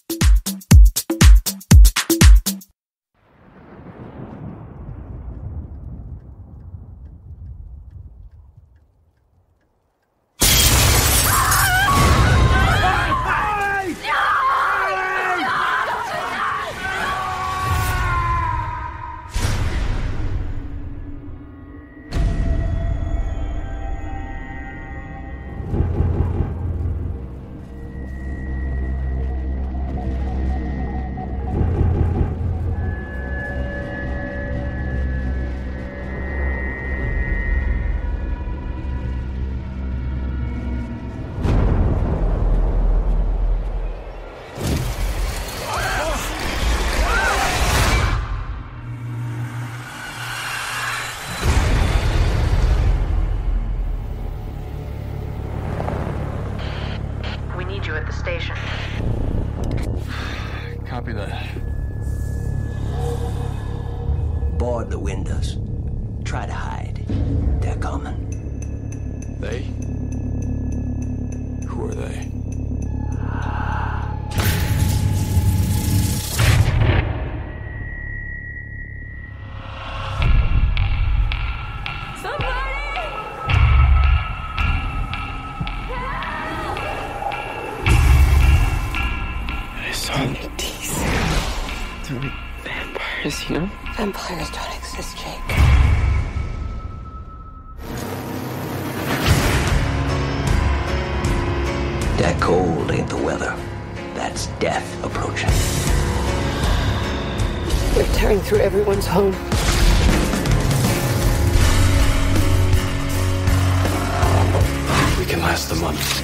Vampires don't exist, Jake. That cold ain't the weather. That's death approaching. They're tearing through everyone's home. We can last a month.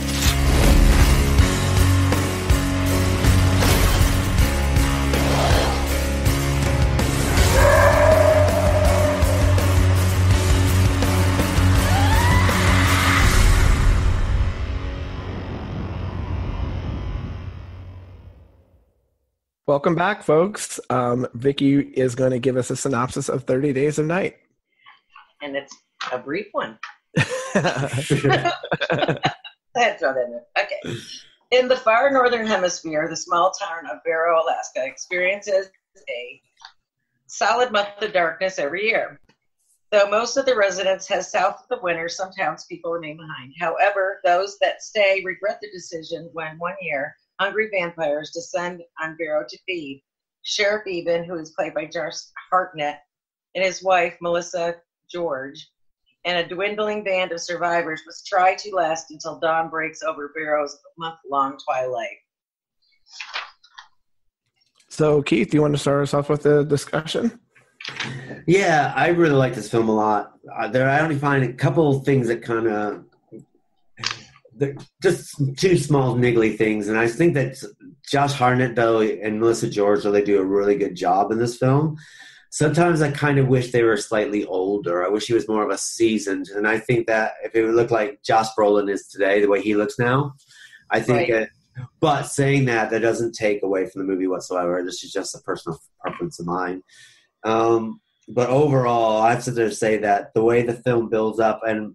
Welcome back, folks. Um, Vicky is going to give us a synopsis of thirty Days of Night. And it's a brief one. That's what I meant. Okay. In the far northern hemisphere, the small town of Barrow, Alaska, experiences a solid month of darkness every year. Though most of the residents head south of the winter, some townspeople remain behind. However, those that stay regret the decision when one year hungry vampires descend on Barrow to feed. Sheriff Eben, who is played by Josh Hartnett, and his wife, Melissa George, and a dwindling band of survivors must try to last until dawn breaks over Barrow's month-long twilight. So, Keith, do you want to start us off with the discussion? Yeah, I really like this film a lot. Uh, there, I only find a couple of things that kind of just two small niggly things, and I think that Josh Hartnett though and Melissa George, though they do a really good job in this film. Sometimes I kind of wish they were slightly older. I wish he was more of a seasoned, and I think that if it would look like Josh Brolin is today, the way he looks now, I think. Right. That, but saying that, that doesn't take away from the movie whatsoever. This is just a personal preference of mine. Um, but overall, I have to say that the way the film builds up, and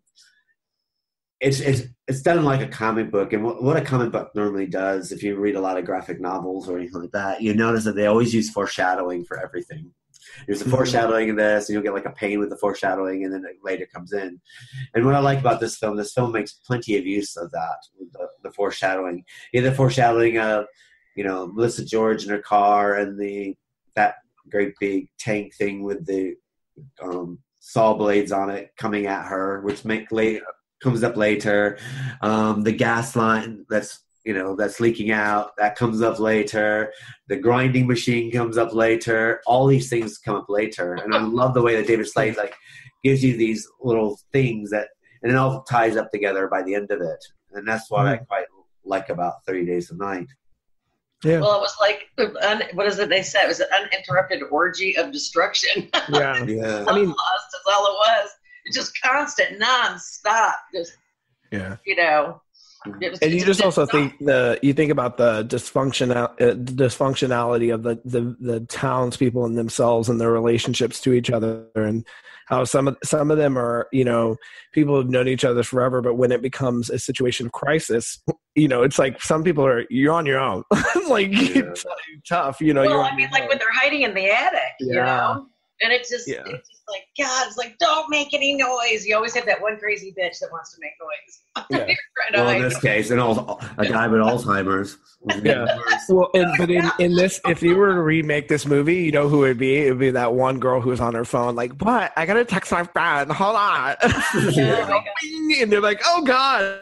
it's it's it's done like a comic book, and what, what a comic book normally does, if you read a lot of graphic novels or anything like that, you notice that they always use foreshadowing for everything. There's a foreshadowing in this, and you'll get like a pain with the foreshadowing, and then it later comes in. And what I like about this film, this film makes plenty of use of that, with the, the foreshadowing. Either foreshadowing of, you know, Melissa George in her car and the that great big tank thing with the um, saw blades on it coming at her, which make later comes up later. Um, the gas line that's you know that's leaking out, that comes up later. The grinding machine comes up later. All these things come up later, and I love the way that David Slade like gives you these little things that, and it all ties up together by the end of it. And that's what mm-hmm. I quite like about thirty Days of Night. Yeah. Well, it was like, un, what is it they said? It was an uninterrupted orgy of destruction. Yeah. Yeah. I mean, lost is all it was. It's just constant, non-stop. Just, yeah. You know. It was, and you just also think the you think about the dysfunctional uh, dysfunctionality of the, the the townspeople and themselves and their relationships to each other, and how some of some of them are, you know, people have known each other forever, but when it becomes a situation of crisis, you know, it's like some people are you're on your own, like yeah. it's tough, you know. Well, you're I mean, like when they're hiding in the attic, yeah. you know, and it's just yeah. it's just like God, it's like don't make any noise. You always have that one crazy bitch that wants to make noise. Yeah. Well, in this case, and all a guy with Alzheimer's. Yeah. Well, and, but in, in this, if you were to remake this movie, you know who it would be? It would be that one girl who's on her phone, like, "What? I gotta text my friend. Hold on." Yeah. And they're like, "Oh God."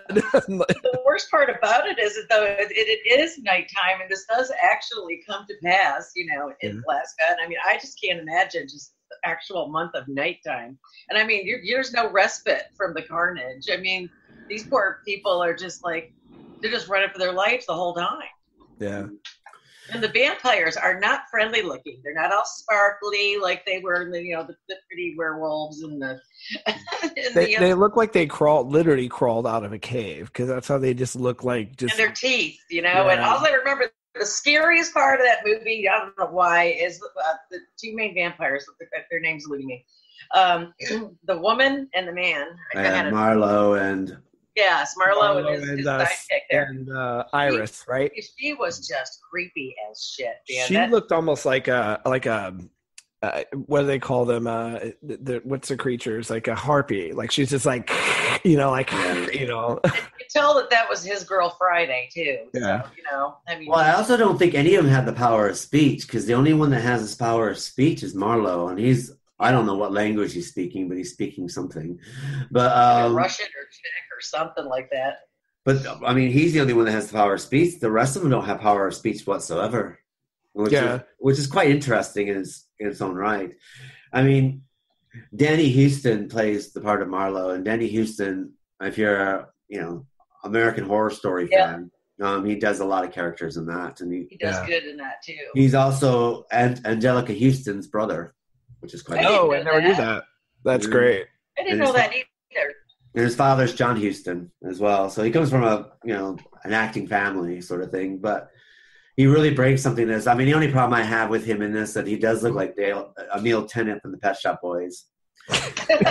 The worst part about it is that though it, it is nighttime, and this does actually come to pass, you know, in yeah. Alaska. And I mean, I just can't imagine just the actual month of nighttime. And I mean, you're, there's no respite from the carnage. I mean, these poor people are just like, they're just running for their lives the whole time. Yeah. And the vampires are not friendly looking. They're not all sparkly like they were in the, you know, the, the pretty werewolves and the. and they, the, they look like they crawled, literally crawled out of a cave, because that's how they just look like. Just and their teeth, you know. Yeah. And all I remember, the scariest part of that movie, I don't know why, is uh, the two main vampires. Their names eluding me. Um, the woman and the man. And Marlowe and. Yes, Marlowe and his, and, his uh, sidekick there. And uh, Iris, she, right? She was just creepy as shit, man. She that, looked almost like a like a uh, what do they call them? Uh, the, the, what's the creatures? Like a harpy. Like she's just like, you know, like you know. You could tell that that was his girl Friday too. Yeah. So, you know, I mean. Well, I also don't think any of them have the power of speech, because the only one that has this power of speech is Marlowe, and he's. I don't know what language he's speaking, but he's speaking something. But um, Russian or Czech or something like that. But I mean, he's the only one that has the power of speech. The rest of them don't have power of speech whatsoever, which yeah. is which is quite interesting in its in its own right. I mean, Danny Houston plays the part of Marlowe, and Danny Houston, if you're a you know American Horror Story yeah. fan, um, he does a lot of characters in that, and he, he does yeah. good in that too. He's also An- Angelica Houston's brother, which is quite. I oh, I never that. knew that. That's mm-hmm. great. I didn't know that either. And his father's John Huston as well, so he comes from a you know an acting family sort of thing. But he really brings something to this. I mean, the only problem I have with him in this is that he does look like Dale, Emil Tennant from the Pet Shop Boys. And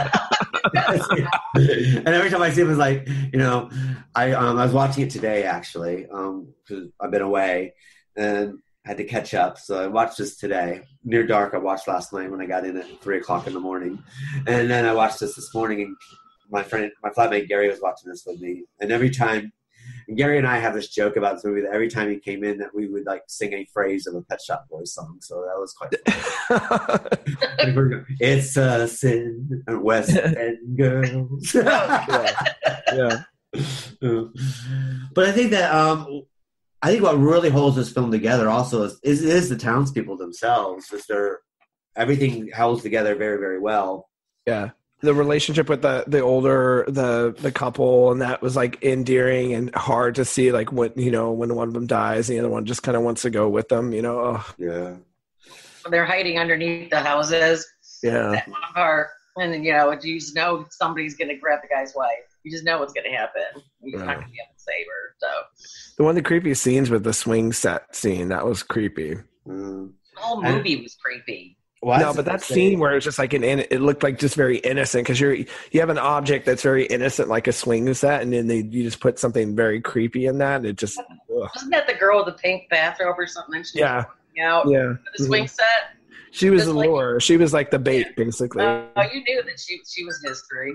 every time I see him, it's like you know, I um, I was watching it today actually because um, I've been away and I had to catch up, so I watched this today. Near dark, I watched last night when I got in at three o'clock in the morning, and then I watched this this morning. And my friend, my flatmate Gary, was watching this with me, and every time, and Gary and I have this joke about this movie that every time he came in, that we would like sing a phrase of a Pet Shop Boys song. So that was quite fun. It's a sin, West End girls. yeah. yeah. But I think that um, I think what really holds this film together also is is, is the townspeople themselves. Is their everything holds together very, very well. Yeah. The relationship with the, the older, the, the couple, and that was like endearing and hard to see, like when, you know, when one of them dies, and the other one just kind of wants to go with them, you know? Oh. Yeah. They're hiding underneath the houses. Yeah. That one part, and you know, you just know somebody's going to grab the guy's wife. You just know what's going to happen. You're right. not going to be able to save her. So the one of the creepiest scenes with the swing set scene, that was creepy. Mm. the whole movie and, was creepy. Well, no, but that scene where it's just like an, it looked like just very innocent, because you're you have an object that's very innocent, like a swing set, and then they you just put something very creepy in that. And it just ugh. Wasn't that the girl with the pink bathrobe or something? She yeah, was out yeah. for the swing mm-hmm. set. She was the like, lure. She was like the bait, yeah. basically. Oh, you knew that she she was history.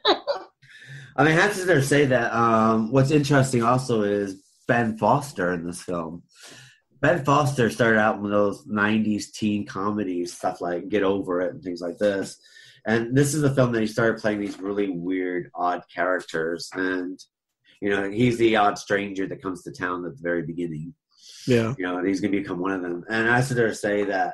I mean, I have to say that um, what's interesting also is Ben Foster in this film. Ben Foster started out with those nineties teen comedies, stuff like Get Over It and things like this. And this is the film that he started playing these really weird, odd characters. And, you know, he's the odd stranger that comes to town at the very beginning. Yeah. You know, and he's going to become one of them. And I have to say that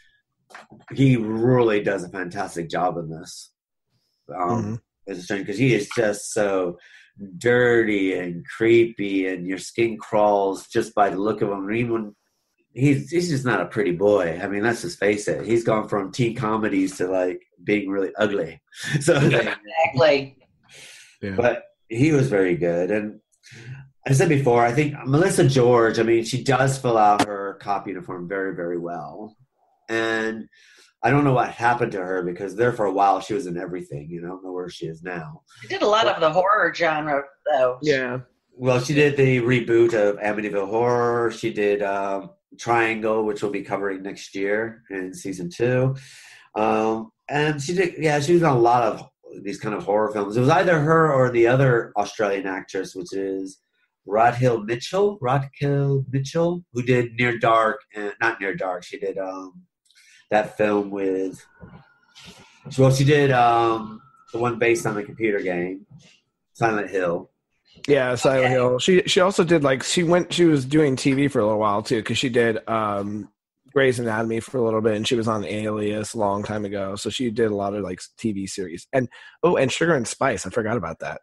he really does a fantastic job in this. Um, mm-hmm. As a stranger, because he is just so dirty and creepy, and your skin crawls just by the look of him. And even when he's he's just not a pretty boy. I mean, let's just face it. He's gone from teen comedies to like being really ugly. So exactly. Yeah. But he was very good. And I said before, I think Melissa George, I mean, she does fill out her cop uniform very, very well. And I don't know what happened to her, because there for a while she was in everything. You know, I don't know where she is now. She did a lot but, of the horror genre, though. Yeah. Well, she did the reboot of Amityville Horror. She did um, Triangle, which we'll be covering next year in season two. Um, and she did, yeah, she was on a lot of these kind of horror films. It was either her or the other Australian actress, which is Rodhill Mitchell, Rodhill Mitchell, who did Near Dark, and not Near Dark. She did um, that film with, well, she did um, the one based on the computer game, Silent Hill. Yeah, Silent okay. Hill. She she also did like she went she was doing T V for a little while too, because she did um, Grey's Anatomy for a little bit, and she was on Alias a long time ago. So she did a lot of like T V series. And oh, and Sugar and Spice. I forgot about that.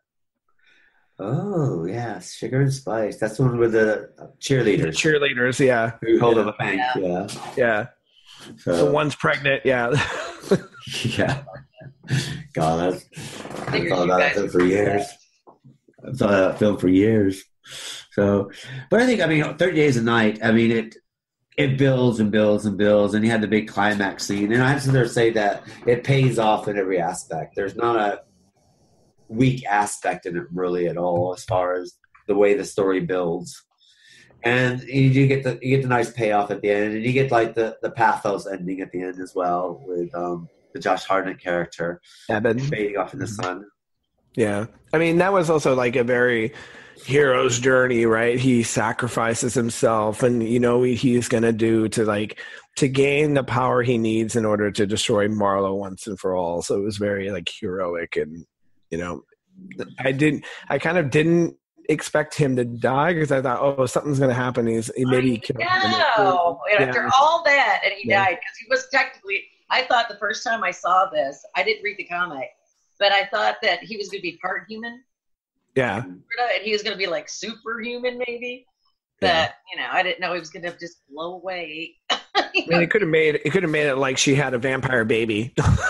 Oh yes, Sugar and Spice. That's the one with the cheerleaders. The cheerleaders, yeah. Who hold yeah. up a bank, yeah. Yeah. So, the one's pregnant, yeah. yeah. God, that's, I've thought about that film for years. I've thought about that film for years. So, but I think, I mean, thirty Days a Night, I mean, it it builds and builds and builds, and you had the big climax scene. And I have to say that it pays off in every aspect. There's not a weak aspect in it really at all, as far as the way the story builds. And you do get the you get the nice payoff at the end, and you get like the, the pathos ending at the end as well, with um, the Josh Hartnett character Eben fading off in the sun. Yeah, I mean that was also like a very hero's journey, right? He sacrifices himself, and you know what he's gonna do to like to gain the power he needs in order to destroy Marlowe once and for all. So it was very like heroic, and you know, I didn't, I kind of didn't expect him to die, because I thought, oh, something's going to happen. He's he maybe he killed him. No, after yeah. all that, and he yeah. died, because he was technically. I thought the first time I saw this, I didn't read the comic, but I thought that he was going to be part human. Yeah, and he was going to be like superhuman, maybe. But yeah. you know, I didn't know he was going to just blow away. I mean, it could have made it could have made it like she had a vampire baby.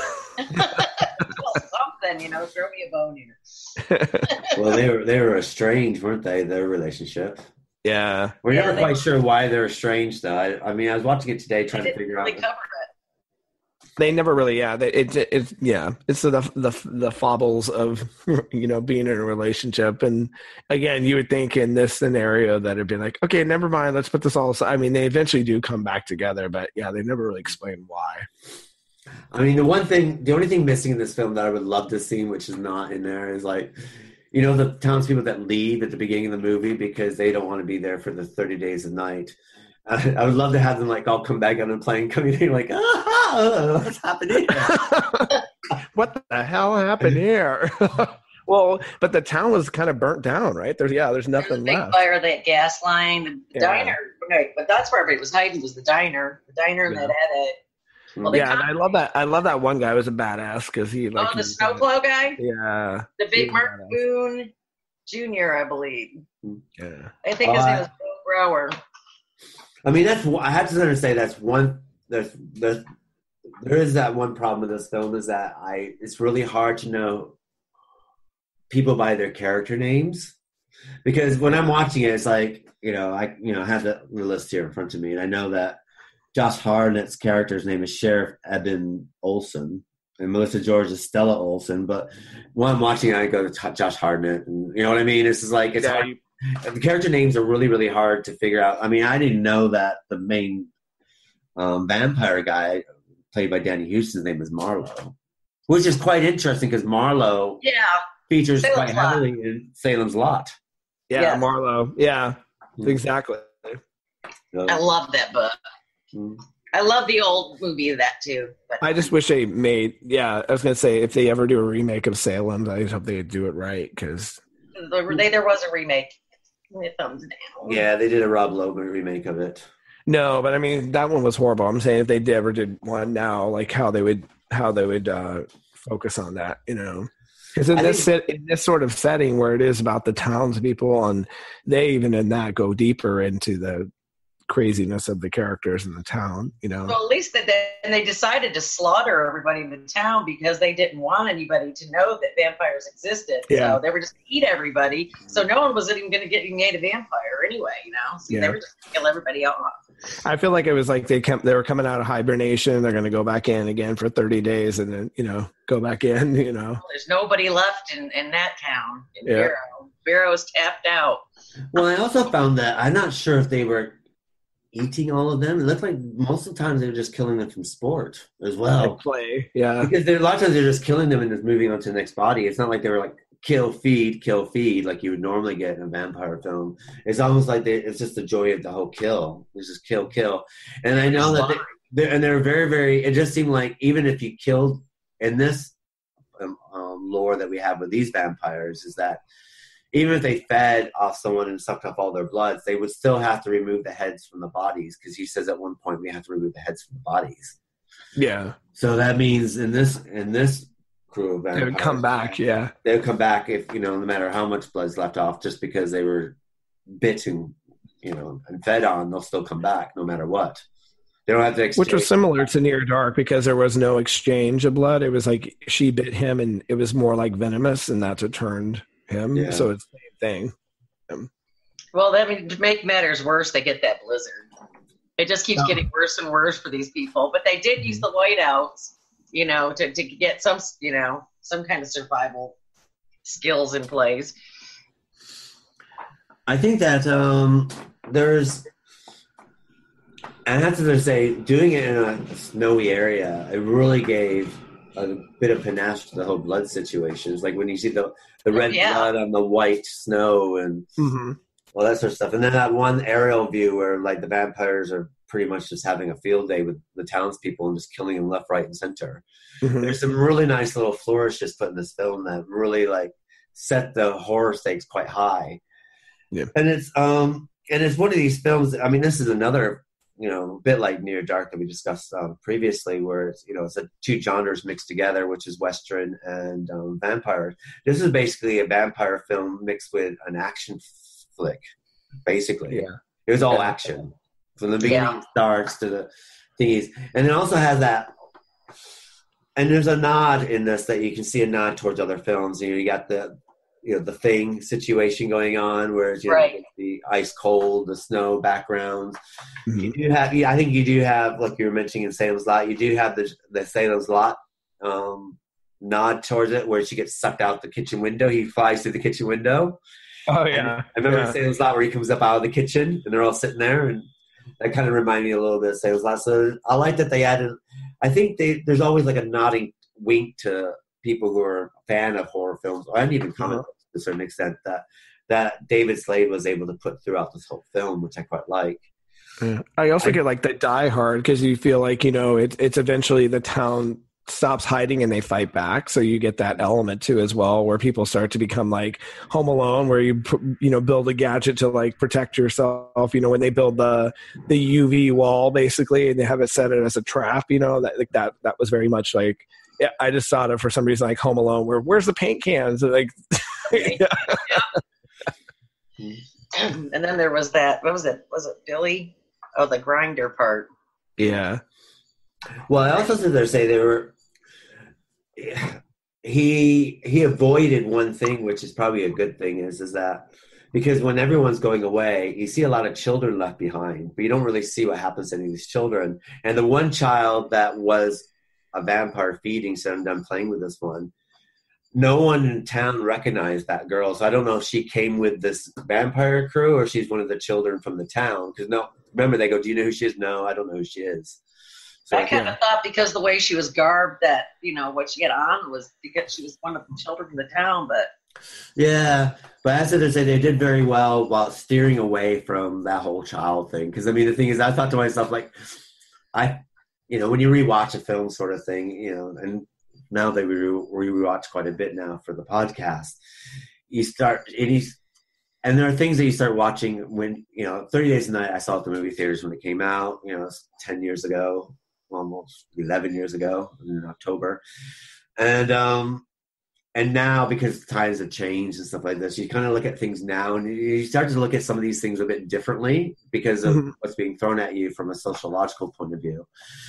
Well, something, you know, throw me a bone here. Well, they were they were estranged, weren't they? Their relationship. Yeah, we're yeah, never they, quite sure why they're estranged, though. I, I mean, I was watching it today, trying to figure really out. Cover it. They never really, yeah. They, it, it, it, yeah. It's the the the fobbles of you know being in a relationship, and again, you would think in this scenario that it'd be like, okay, never mind, let's put this all aside. I mean, they eventually do come back together, but yeah, they never really explain why. I mean, the one thing, the only thing missing in this film that I would love to see, which is not in there, is like, you know, the townspeople that leave at the beginning of the movie because they don't want to be there for the thirty days a night. I, I would love to have them like all come back on a plane, coming in like, ah, what's happening here? What the hell happened here? Well, but the town was kind of burnt down, right? There's yeah, there's nothing there was a big left. fire, that gas line, the yeah. diner. Right, but that's where everybody was hiding, was the diner, the diner, and yeah. that had a Well, yeah, and I love that. I love that one guy was a badass because he like oh, the snowplow guy. Yeah, the big Mark Boone Junior, I believe. Yeah, I think his Uh, name was Bill Brower. I mean, that's I have to say that's one. There's there's there is that one problem with this film is that I it's really hard to know people by their character names, because when I'm watching it, it's like, you know, I you know I have the, the list here in front of me, and I know that Josh Hartnett's character's name is Sheriff Eben Olson, and Melissa George is Stella Olson. But when I'm watching it, I go to t- Josh Hartnett, and you know what I mean. It's just like it's yeah, hard. you- The character names are really, really hard to figure out. I mean, I didn't know that the main um, vampire guy, played by Danny Houston's name is Marlowe, which is quite interesting because Marlowe Yeah. features Salem's quite Lot. heavily in Salem's Lot. yeah, Yeah. Marlowe. Yeah, Hmm. exactly. So, I love that book. mm. I love the old movie of that too. But I just wish they made. Yeah, I was gonna say if they ever do a remake of Salem, I just hope they do it right because. the, they, there was a remake. It thumbs down. Yeah, they did a Rob Logan remake of it. No, but I mean that one was horrible. I'm saying if they ever did one now, like how they would how they would uh, focus on that, you know, because in I this think- sit, in this sort of setting where it is about the townspeople, and they even in that go deeper into the craziness of the characters in the town, you know. Well, at least that they, and they decided to slaughter everybody in the town because they didn't want anybody to know that vampires existed. Yeah. So they were just going to eat everybody. So no one was even going to get made a vampire anyway, you know. So Yeah. they were just going to kill everybody off. I feel like it was like they kept, they were coming out of hibernation. They're going to go back in again for thirty days, and then you know go back in. You know. Well, there's nobody left in, in that town. In Yeah. Barrow. Barrow's tapped out. Well, I also found that I'm not sure if they were eating all of them. It looked like most of the times they were just killing them from sport as well. Like play, yeah. Because there, a lot of times they're just killing them and just moving on to the next body. It's not like they were like kill, feed, kill, feed like you would normally get in a vampire film. It's almost like they, it's just the joy of the whole kill. It's just kill, kill. And I know that they, they're, and they're very, very. It just seemed like even if you killed in this um, um, lore that we have with these vampires, is that even if they fed off someone and sucked off all their bloods, they would still have to remove the heads from the bodies, because he says at one point we have to remove the heads from the bodies. Yeah. So that means in this in this crew of vampires, They would come back, yeah. They would come back if, you know, no matter how much blood's left off, just because they were bitten, you know, and fed on, they'll still come back no matter what. They don't have to exchange. Which was similar to Near Dark because there was no exchange of blood. It was like she bit him and it was more like venomous, and that's what turned him. Yeah. So it's the same thing. Um, Well, I mean, to make matters worse, they get that blizzard. It just keeps Oh. getting worse and worse for these people. But they did use the whiteouts, you know, to, to get some, you know, some kind of survival skills in place. I think that um, there's, I have to say, doing it in a snowy area, it really gave a bit of panache to the whole blood situations. Like when you see the, the red yeah. blood on the white snow and mm-hmm. all that sort of stuff. And then that one aerial view where like the vampires are pretty much just having a field day with the townspeople and just killing them left, right, and center. Mm-hmm. There's some really nice little flourishes put in this film that really like set the horror stakes quite high. Yeah. And it's um and it's one of these films. I mean, this is another, you know, bit like Near Dark that we discussed um, previously, where it's, you know, it's a two genres mixed together, which is Western and um, vampires. This is basically a vampire film mixed with an action flick, basically. Yeah. It was all Yeah. action from the beginning. Yeah. Starts to the thingies, and it also has that. And there's a nod in this that you can see a nod towards other films. You know, you got the, you know, the Thing situation going on, where it's, you know, Right. the ice cold, the snow background. Mhm. You do have, yeah, I think you do have, like you were mentioning in Salem's Lot, you do have the the Salem's Lot um, nod towards it, where she gets sucked out the kitchen window. He flies through the kitchen window. Oh, And yeah. I remember yeah. Salem's Lot where he comes up out of the kitchen and they're all sitting there, and that kind of reminded me a little bit of Salem's Lot. So I like that they added. I think they there's always like a nodding wink to people who are a fan of horror films, and even comic books to a certain extent, that that David Slade was able to put throughout this whole film, which I quite like. Yeah. I also I- get like the Die Hard because you feel like, you know, it's it's eventually the town stops hiding and they fight back. So you get that element too as well, where people start to become like Home Alone, where you you know build a gadget to like protect yourself. You know, when they build the the U V wall basically, and they have it set it as a trap. You know, that like that that was very much like. Yeah, I just thought of for some reason like Home Alone, where where's the paint cans? Like, yeah. And then there was that. What was it? Was it Billy? Oh, the grinder part. Yeah. Well, I also said they say they were. He he avoided one thing, which is probably a good thing, is is that because when everyone's going away, you see a lot of children left behind, but you don't really see what happens to any of these children. And the one child that was a vampire feeding, so I'm done playing with this one. No one in town recognized that girl, so I don't know if she came with this vampire crew or she's one of the children from the town. Because no, remember they go, "Do you know who she is?" No, I don't know who she is. So, I kind yeah. of thought because the way she was garbed, that you know what she had on was because she was one of the children from the town. But yeah, but as I say, they did very well while steering away from that whole child thing. Because I mean, the thing is, I thought to myself like, I. You know, when you rewatch a film sort of thing, you know, and now that we, re- we rewatch quite a bit now for the podcast, you start, and, you, and there are things that you start watching when, you know, thirty Days a Night, I saw it at the movie theaters when it came out, you know, ten years ago, almost eleven years ago in October. And, um, and now because times have changed and stuff like this, you kind of look at things now and you start to look at some of these things a bit differently because of mm-hmm. what's being thrown at you from a sociological point of view.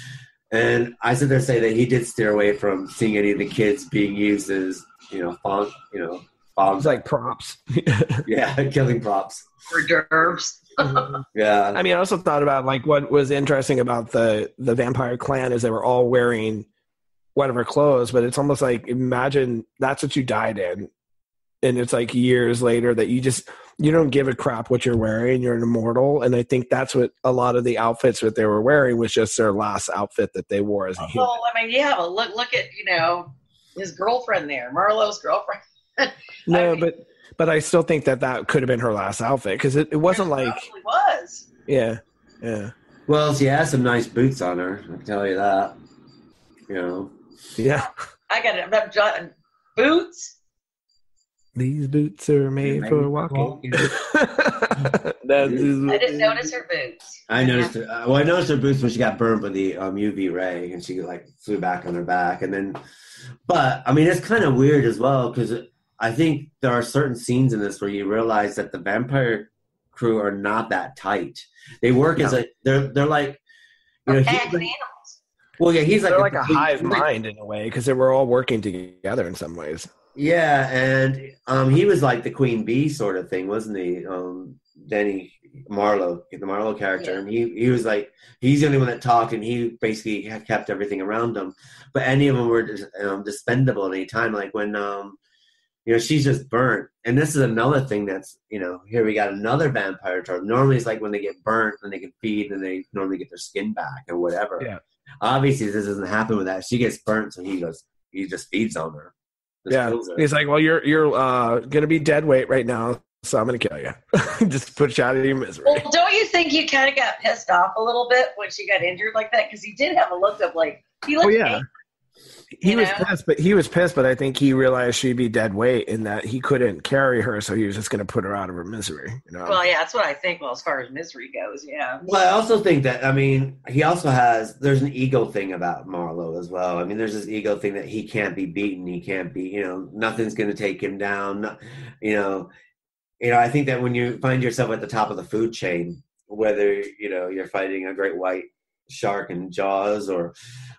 And I said to say that he did steer away from seeing any of the kids being used as, you know, font, you know, bombs. Like props. Yeah, killing props. Hors d'oeuvres. Yeah. I mean, I also thought about like what was interesting about the, the vampire clan is they were all wearing whatever clothes, but it's almost like imagine that's what you died in, and it's like years later that you just you don't give a crap what you're wearing, you're an immortal. And I think that's what a lot of the outfits that they were wearing was just their last outfit that they wore as a human. Well, I mean, yeah, but look look at you know his girlfriend there, Marlowe's girlfriend. No, I mean, but but I still think that that could have been her last outfit because it, it wasn't it like probably was. Yeah, yeah. Well, she has some nice boots on her. I can tell you that. You know. Yeah. I got it. I'm jotting boots. These boots are made, made for walking. walking. I didn't notice her boots. I noticed her. Uh, well, I noticed her boots when she got burned by the um, U V ray, and she like flew back on her back, and then. But I mean, it's kind of weird as well because I think there are certain scenes in this where you realize that the vampire crew are not that tight. They work no. as a they're they're like you know. He's like, well, yeah, he's like they're a, like a hive mind in a way because they were all working together in some ways. Yeah, and um, he was like the queen bee sort of thing, wasn't he? Um, Danny Marlowe, the Marlowe character, yeah. and he he was like he's the only one that talked, and he basically kept everything around him. But any of them were just, um, dispendable at any time. Like when um, you know she's just burnt, and this is another thing that's you know here we got another vampire trope. Normally it's like when they get burnt, and they can feed, and they normally get their skin back or whatever. Yeah. Obviously, this doesn't happen with that. She gets burnt, so he goes. He just feeds on her. Yeah, he's like, well, you're you're uh, gonna be dead weight right now, so I'm gonna kill you. Just put you out of your misery. Well, don't you think you kind of got pissed off a little bit when she got injured like that? Because he did have a look of like he looked. Oh yeah, angry, he was know? pissed, but he was pissed. But I think he realized she'd be dead weight and that he couldn't carry her, so he was just gonna put her out of her misery. You know? Well, yeah, that's what I think. Well, as far as misery goes, yeah. Well, I also think that I mean he also has there's an ego thing about Marlowe as well. I mean, there's this ego thing that he can't be beaten. He can't be, you know, nothing's gonna take him down. You know, you know. I think that when you find yourself at the top of the food chain, whether you know you're fighting a great white shark in Jaws or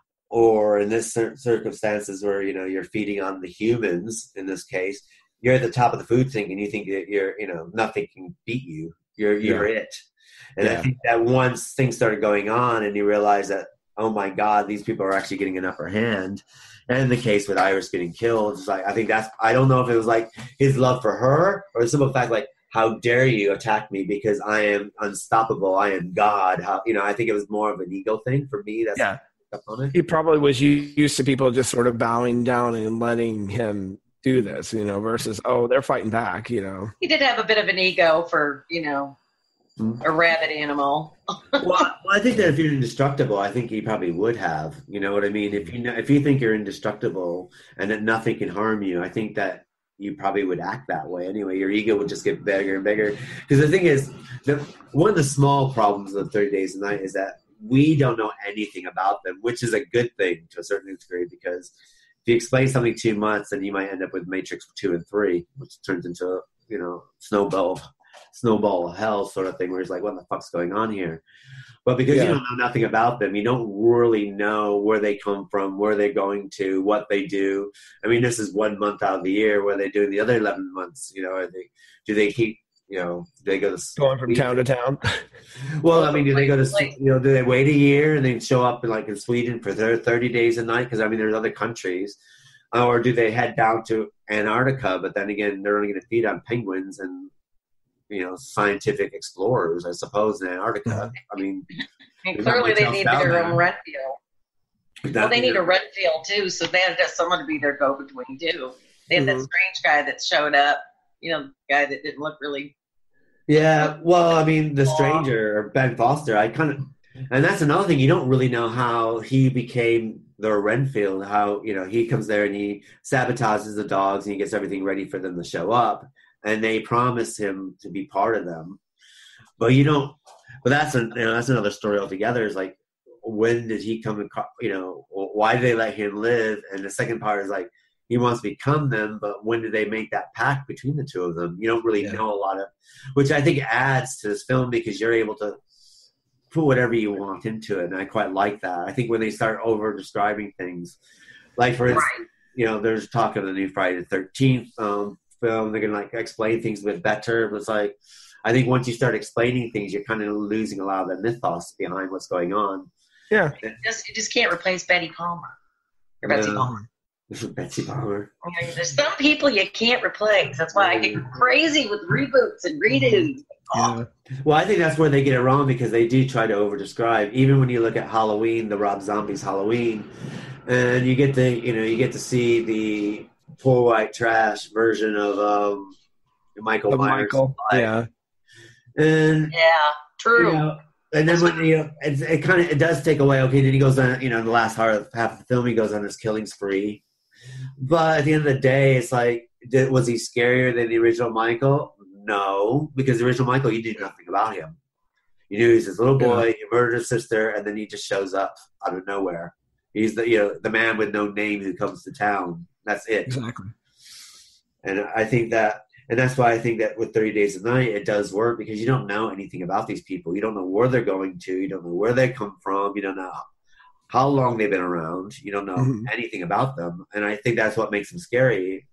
or in this circumstances where you know you're feeding on the humans in this case, you're at the top of the food chain and you think that you're you know nothing can beat you. You're you're yeah. it. And yeah. I think that once things started going on and you realize that oh my God, these people are actually getting an upper hand. And in the case with Iris getting killed, it's like I think that's I don't know if it was like his love for her or the simple fact like how dare you attack me because I am unstoppable. I am God. How you know I think it was more of an ego thing for me. That's yeah. He probably was used to people just sort of bowing down and letting him do this, you know, versus, oh, they're fighting back, you know. He did have a bit of an ego for, you know, a rabid animal. well, well, I think that if you're indestructible, I think he probably would have. You know what I mean? If you know, if you think you're indestructible and that nothing can harm you, I think that you probably would act that way anyway. Your ego would just get bigger and bigger. Because the thing is, the, one of the small problems of thirty Days a Night is that we don't know anything about them, which is a good thing to a certain degree, because if you explain something too much, then you might end up with Matrix two and three, which turns into, you know, snowball snowball of hell sort of thing, where it's like, what the fuck's going on here? But because yeah. you don't know nothing about them, you don't really know where they come from, where they're going to, what they do. I mean, this is one month out of the year. Where they do the other eleven months? You know, are they, do they keep, you know, do they go to going from town to town? Well, I mean, do they go to, you know, do they wait a year and then show up in, like in Sweden for thirty days a night? Because I mean, there's other countries. Or do they head down to Antarctica? But then again, they're only going to feed on penguins and, you know, scientific explorers, I suppose, in Antarctica. Mm-hmm. I mean, I mean clearly they need their there. own rent field. Well, they need a rent field too, so they had someone to be their go-between too. They had mm-hmm. that strange guy that showed up, you know, the guy that didn't look really. Yeah, well, I mean, the stranger, Ben Foster, I kind of, and that's another thing, you don't really know how he became the Renfield, how, you know, he comes there and he sabotages the dogs and he gets everything ready for them to show up. And they promise him to be part of them, but you don't. But that's a, you know, that's another story altogether. Is like, when did he come? And, you know, why did they let him live? And the second part is like, he wants to become them, but when did they make that pact between the two of them? You don't really yeah. know a lot of, which I think adds to this film, because you're able to put whatever you want into it, and I quite like that. I think when they start over describing things, like for instance, right. you know, there's talk of the new Friday the thirteenth. Um, film, they're gonna like explain things a bit better, but it's like, I think once you start explaining things, you're kind of losing a lot of the mythos behind what's going on. Yeah, you just, you just can't replace Betty Palmer or Betsy no. Palmer. Betsy Palmer. I mean, there's some people you can't replace. That's why I get crazy with reboots and redos. Yeah. Well, I think that's where they get it wrong, because they do try to over describe. Even when you look at Halloween, the Rob Zombie's Halloween, and you get to, you know, you get to see the poor white trash version of um, Michael of Myers. Michael. Yeah. And yeah, true. You know, and then when you know, it, it kind of it does take away. Okay, then he goes on. You know, in the last half of the film, he goes on this killing spree. But at the end of the day, it's like, did, was he scarier than the original Michael? No, because the original Michael, you knew nothing about him. You knew he's this little boy, he murdered his sister, and then he just shows up out of nowhere. He's the you know the man with no name who comes to town. That's it. Exactly. And I think that, and that's why I think that with thirty Days a Night, it does work, because you don't know anything about these people. You don't know where they're going to. You don't know where they come from. You don't know how long they've been around. You don't know mm-hmm. anything about them. And I think that's what makes them scary.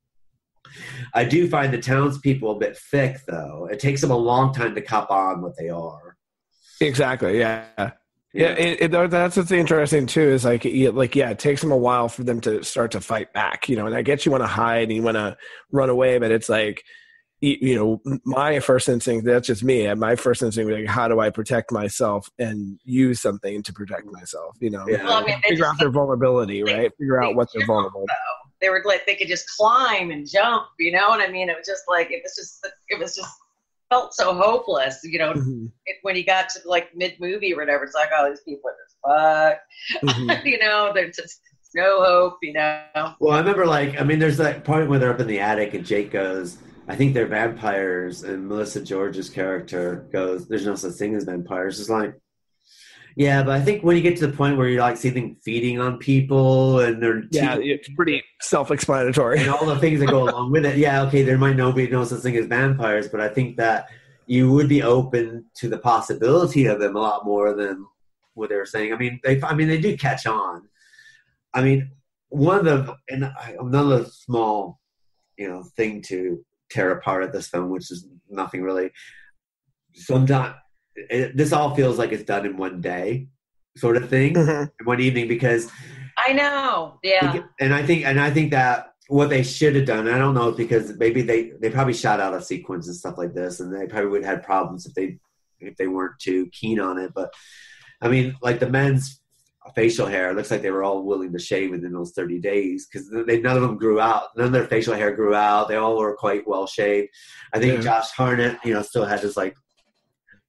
I do find the townspeople a bit thick, though. It takes them a long time to cop on what they are. Exactly, yeah. Yeah, it, it, that's what's interesting too. Is like, like, yeah, it takes them a while for them to start to fight back, you know. And I get you want to hide and you want to run away, but it's like, you know, my first instinct, that's just me. My first instinct was like, how do I protect myself and use something to protect myself? You know, yeah. well, I mean, figure out their vulnerability, they, right? Figure they out what they're vulnerable. Though. They were like, they could just climb and jump, you know what I mean? It was just like, it was just, it was just. Felt so hopeless, you know, mm-hmm. it, when he got to like mid movie or whatever. It's like, oh, these people are just fucked, mm-hmm. you know, there's just no hope, you know. Well, I remember, like, I mean, there's that point where they're up in the attic and Jake goes, I think they're vampires, and Melissa George's character goes, there's no such thing as vampires. It's like, yeah, but I think when you get to the point where you like see them feeding on people and they're yeah, te- it's pretty self-explanatory, and all the things that go along with it. Yeah, okay, there might not be no such thing as vampires, but I think that you would be open to the possibility of them a lot more than what they were saying. I mean, they, I mean, they do catch on. I mean, one of the and another small, you know, thing to tear apart at this film, which is nothing really. Sometimes. It, this all feels like it's done in one day, sort of thing, mm-hmm. in one evening. Because I know, yeah, and I think, and I think that what they should have done, I don't know, because maybe they, they probably shot out a sequence and stuff like this, and they probably would have had problems if they if they weren't too keen on it. But I mean, like the men's facial hair, it looks like they were all willing to shave within those thirty days, because they none of them grew out. None of their facial hair grew out. They all were quite well shaved. I think yeah. Josh Hartnett, you know, still had his like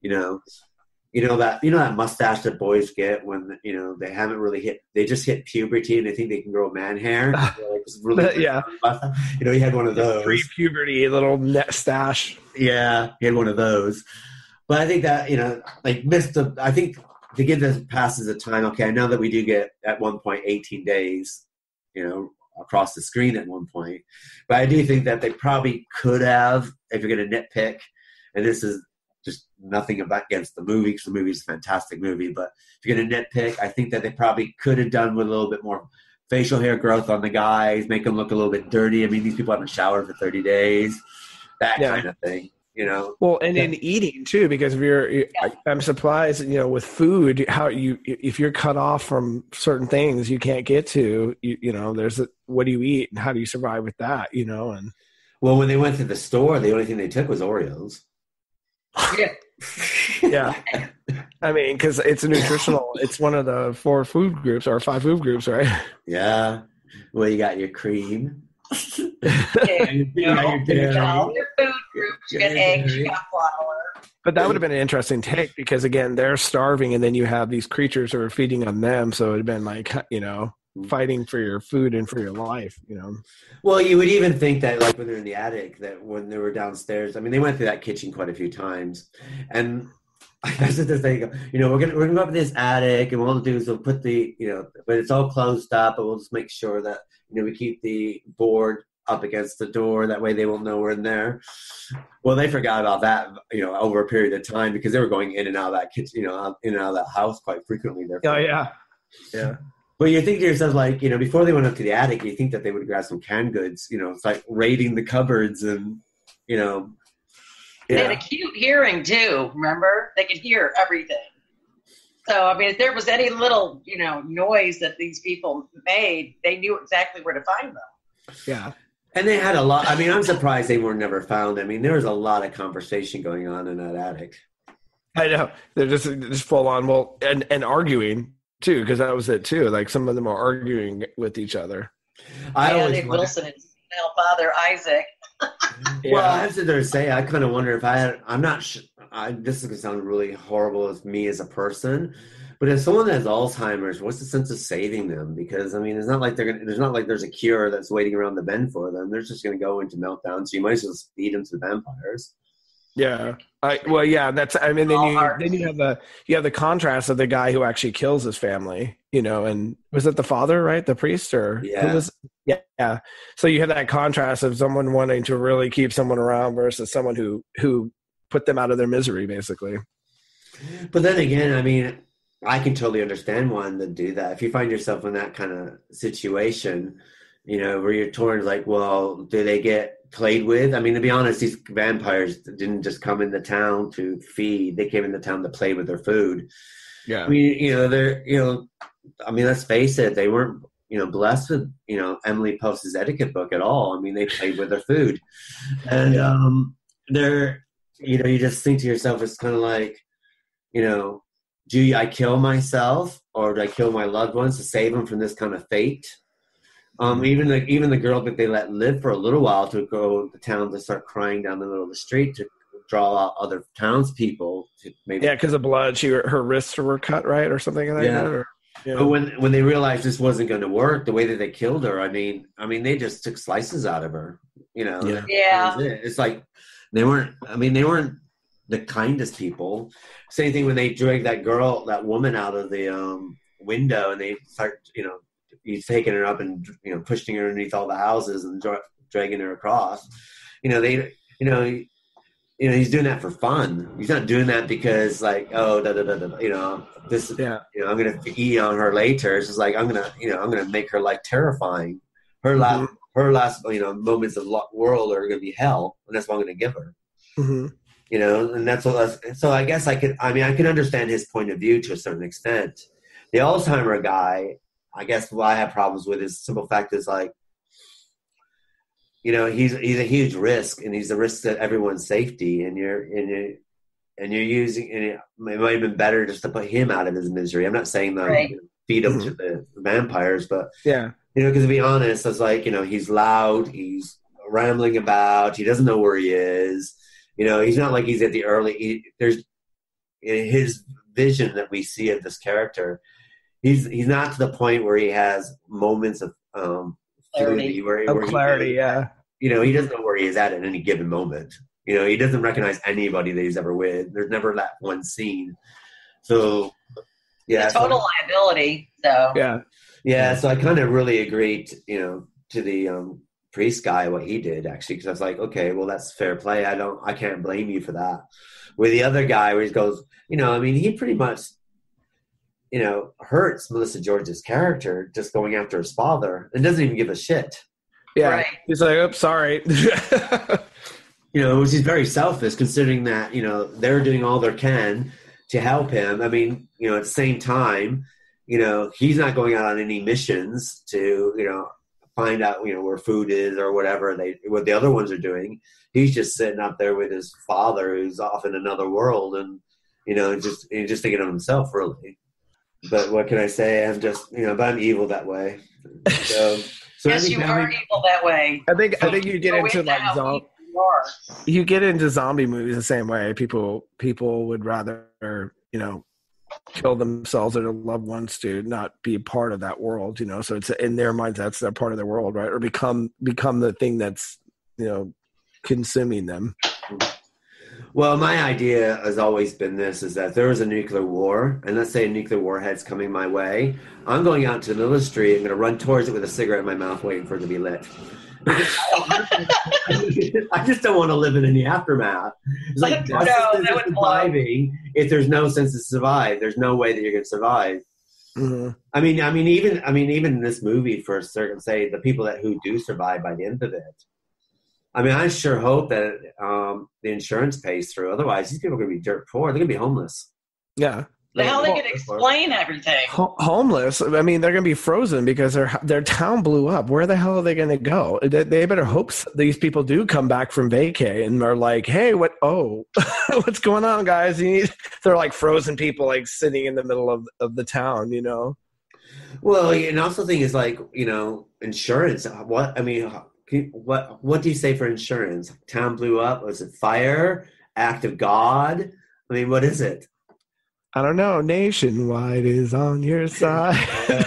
You know, you know that you know that mustache that boys get when you know they haven't really hit. They just hit puberty and they think they can grow man hair. Like, really yeah, you know, he had one of those pre-puberty little net stash. Yeah, he had one of those. But I think that you know, like missed the. I think to give this passes of time. Okay, I know that we do get at one point eighteen days. You know. Across the screen at one point. But I do think that they probably could have, if you're going to nitpick, and this is just nothing about against the movie, because the movie is a fantastic movie, but if you're going to nitpick, I think that they probably could have done with a little bit more facial hair growth on the guys, make them look a little bit dirty. I mean, these people haven't showered for thirty days, that yeah. kind of thing. You know, well, and in eating too, because if you're, yeah. I'm surprised, you know, with food, how you, if you're cut off from certain things you can't get to, you, you know, there's a, what do you eat and how do you survive with that, you know? And well, when they went to the store, the only thing they took was Oreos. Yeah. yeah. I mean, because it's a nutritional, it's one of the four food groups or five food groups, right? Yeah. Well, you got your cream. Yeah, you, you, know, you got all your food groups, you got eggs, you got flour. But that would have been an interesting take because, again, they're starving and then you have these creatures who are feeding on them. So it would have been like, you know, fighting for your food and for your life, you know. Well, you would even think that, like, when they're in the attic, that when they were downstairs, I mean, they went through that kitchen quite a few times. And I said this thing, you know, we're going to we're gonna go up in this attic and what we'll do is we'll put the, you know, but it's all closed up, but we'll just make sure that, you know, we keep the board up against the door. That way they won't know we're in there. Well, they forgot about that, you know, over a period of time because they were going in and out of that kitchen, you know, in and out of that house quite frequently. There. Oh, yeah. Yeah. But you think to yourself, like, you know, before they went up to the attic, you think that they would grab some canned goods. You know, it's like raiding the cupboards and, you know. Yeah. They had a cute hearing, too, remember? They could hear everything. So, I mean, if there was any little, you know, noise that these people made, they knew exactly where to find them. Yeah. And they had a lot. I mean, I'm surprised they were never found. I mean, there was a lot of conversation going on in that attic. I know. They're just, just full on, well, and, and arguing, too, because that was it, too. Like, some of them are arguing with each other. I yeah, always Nick wonder, Wilson and his father, Isaac. yeah. Well, I have to say, I kind of wonder if I had, I'm not sure, I, this is going to sound really horrible as me as a person, but if someone has Alzheimer's, what's the sense of saving them? Because, I mean, it's not like they're gonna, there's not like there's a cure that's waiting around the bend for them. They're just going to go into meltdown, so you might as well feed them to the vampires. Yeah. I, well, yeah, that's, I mean, then All you, hearts. then you have the, you have the contrast of the guy who actually kills his family, you know, and was it the father, right? The priest or Yeah. who was, yeah. Yeah. So you have that contrast of someone wanting to really keep someone around versus someone who, who put them out of their misery, basically. But then again, I mean, I can totally understand wanting to do that. If you find yourself in that kind of situation, you know, where you're torn, like, well, do they get played with? I mean, to be honest, these vampires didn't just come into town to feed. They came into town to play with their food. Yeah. I mean, you know, they're, you know, I mean, let's face it, they weren't, you know, blessed with, you know, Emily Post's etiquette book at all. I mean, they played with their food. And um, they're, you know, you just think to yourself, it's kind of like, you know, do I kill myself or do I kill my loved ones to save them from this kind of fate? Um, even the even the girl that they let live for a little while to go to town to start crying down the middle of the street to draw out other townspeople. To maybe Yeah, because of blood, she her wrists were cut, right, or something like Yeah. that. Or, yeah. But when when they realized this wasn't going to work, the way that they killed her, I mean, I mean, they just took slices out of her. You know, Yeah. That Yeah. was it. It's like they weren't. I mean, they weren't the kindest people. Same thing when they dragged that girl, that woman, out of the um, window, and they start, you know, he's taking her up and, you know, pushing her underneath all the houses and dra- dragging her across. You know, they, you know, he, you know, he's doing that for fun. He's not doing that because, like, oh, da da da da. You know, this. Yeah. You know, I'm gonna eat on her later. It's just like I'm gonna, you know, I'm gonna make her life terrifying. Her last, Mm-hmm. her last, you know, moments of lo- world are gonna be hell, and that's what I'm gonna give her. Mm-hmm. You know, and that's what. So I guess I could. I mean, I can understand his point of view to a certain extent. The Alzheimer guy, I guess what I have problems with is simple fact is like, you know, he's he's a huge risk, and he's a risk to everyone's safety, and you're and you and you're using. And it might have been better just to put him out of his misery. I'm not saying that Right. you know, feed him Mm-hmm. to the vampires, but Yeah. you know, because to be honest, it's like, you know, he's loud, he's rambling about, he doesn't know where he is. You know, he's not like he's at the early. He, there's his vision that we see of this character, he's he's not to the point where he has moments of um, clarity. Where, of where clarity, he, yeah. You know, he doesn't know where he is at at any given moment. You know, he doesn't recognize anybody that he's ever with. There's never that one scene. So, yeah. It's a total so, liability, so. Yeah. Yeah, so I kind of really agreed, you know, to the um, priest guy, what he did, actually, because I was like, okay, well, that's fair play. I don't, I can't blame you for that. With the other guy where he goes, you know, I mean, he pretty much, you know, hurts Melissa George's character just going after his father and doesn't even give a shit. Yeah. Right. He's like, oops, sorry. You know, which is very selfish considering that, you know, they're doing all they can to help him. I mean, you know, at the same time, you know, he's not going out on any missions to, you know, find out, you know, where food is or whatever they, what the other ones are doing. He's just sitting up there with his father who's off in another world and, you know, just, he's just thinking of himself, really. But what can I say? I'm just, you know, but I'm evil that way. So, so yes, you are evil that way. I think, so I think you get into like zombie. You get into zombie movies the same way. People people would rather, you know, kill themselves or their loved ones to not be a part of that world, you know. So it's in their minds that's their part of their world, right? Or become become the thing that's, you know, consuming them. Well, my idea has always been this, is that if there was a nuclear war, and let's say a nuclear warhead's coming my way, I'm going out to the middle of the street, I'm going to run towards it with a cigarette in my mouth waiting for it to be lit. I just don't want to live in any aftermath. It's like, no, that would surviving if there's no sense to survive. There's no way that you're going to survive. Mm-hmm. I mean, I mean, even I mean, even in this movie, for certain, say the people that who do survive by the end of it. I mean, I sure hope that um, the insurance pays through. Otherwise, these people are going to be dirt poor. They're going to be homeless. Yeah. The hell they could explain everything. Ho- homeless. I mean, they're going to be frozen because their their town blew up. Where the hell are they going to go? They, they better hope these people do come back from vacay and are like, "Hey, what? Oh, what's going on, guys?" You need. They're like frozen people, like sitting in the middle of of the town. You know. Well, and also thing is like, you know, insurance. What I mean, what what do you say for insurance? Town blew up. Was it fire? Act of God? I mean, what is it? I don't know. Nationwide is on your side.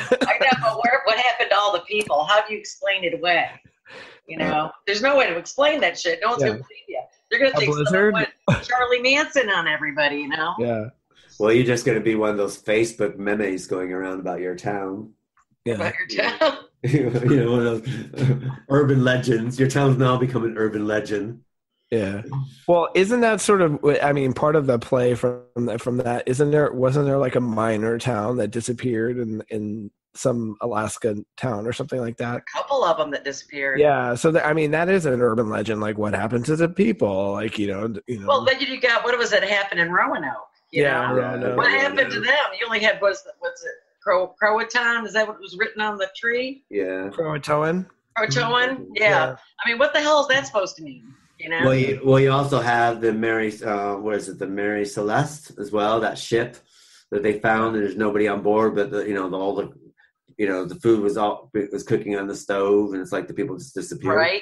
I know, but where, what happened to all the people? How do you explain it away? You know, there's no way to explain that shit. No one's Yeah. going to believe you. They're going to think someone went Charlie Manson on everybody, you know? Yeah. Well, you're just going to be one of those Facebook memes going around about your town. Yeah. About your town. You know, one of those urban legends. Your town's now become an urban legend. Yeah. Well, isn't that sort of, I mean, part of the play from from that, isn't there, wasn't there like a minor town that disappeared in, in some Alaska town or something like that? A couple of them that disappeared. Yeah. So, that, I mean, that is an urban legend. Like, what happened to the people? Like, you know, you know. Well, then you got, what was it happened in Roanoke? You Yeah, know? Roanoke. What happened to them? You only had, what's, what's it, Crow, Croatoan? Is that what was written on the tree? Yeah. Croatoan? Croatoan? Yeah. Yeah. I mean, what the hell is that supposed to mean? You know? Well, you, well, you also have the Mary, uh, what is it, the Mary Celeste as well, that ship that they found, and there's nobody on board, but, the, you know, the, all the, you know, the food was all was cooking on the stove, and it's like the people just disappeared. Right.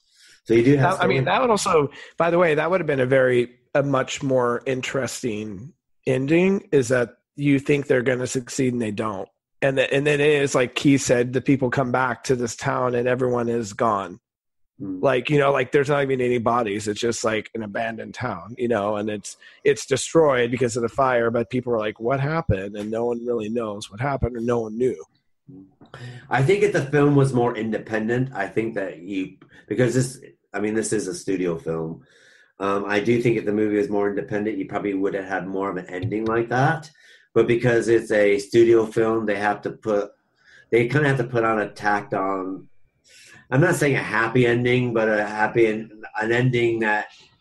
So you do have. I mean, that would also, by the way, that would have been a very, a much more interesting ending, is that you think they're going to succeed and they don't. And, the, and then it is like Keith said, the people come back to this town and everyone is gone. Like, you know, like there's not even any bodies. It's just like an abandoned town, you know, and it's it's destroyed because of the fire. But people are like, what happened? And no one really knows what happened, or no one knew. I think if the film was more independent, I think that you, because this, I mean, this is a studio film. Um, I do think if the movie was more independent, you probably would have had more of an ending like that. But because it's a studio film, they have to put, they kind of have to put on a tacked on, I'm not saying a happy ending, but a happy an ending that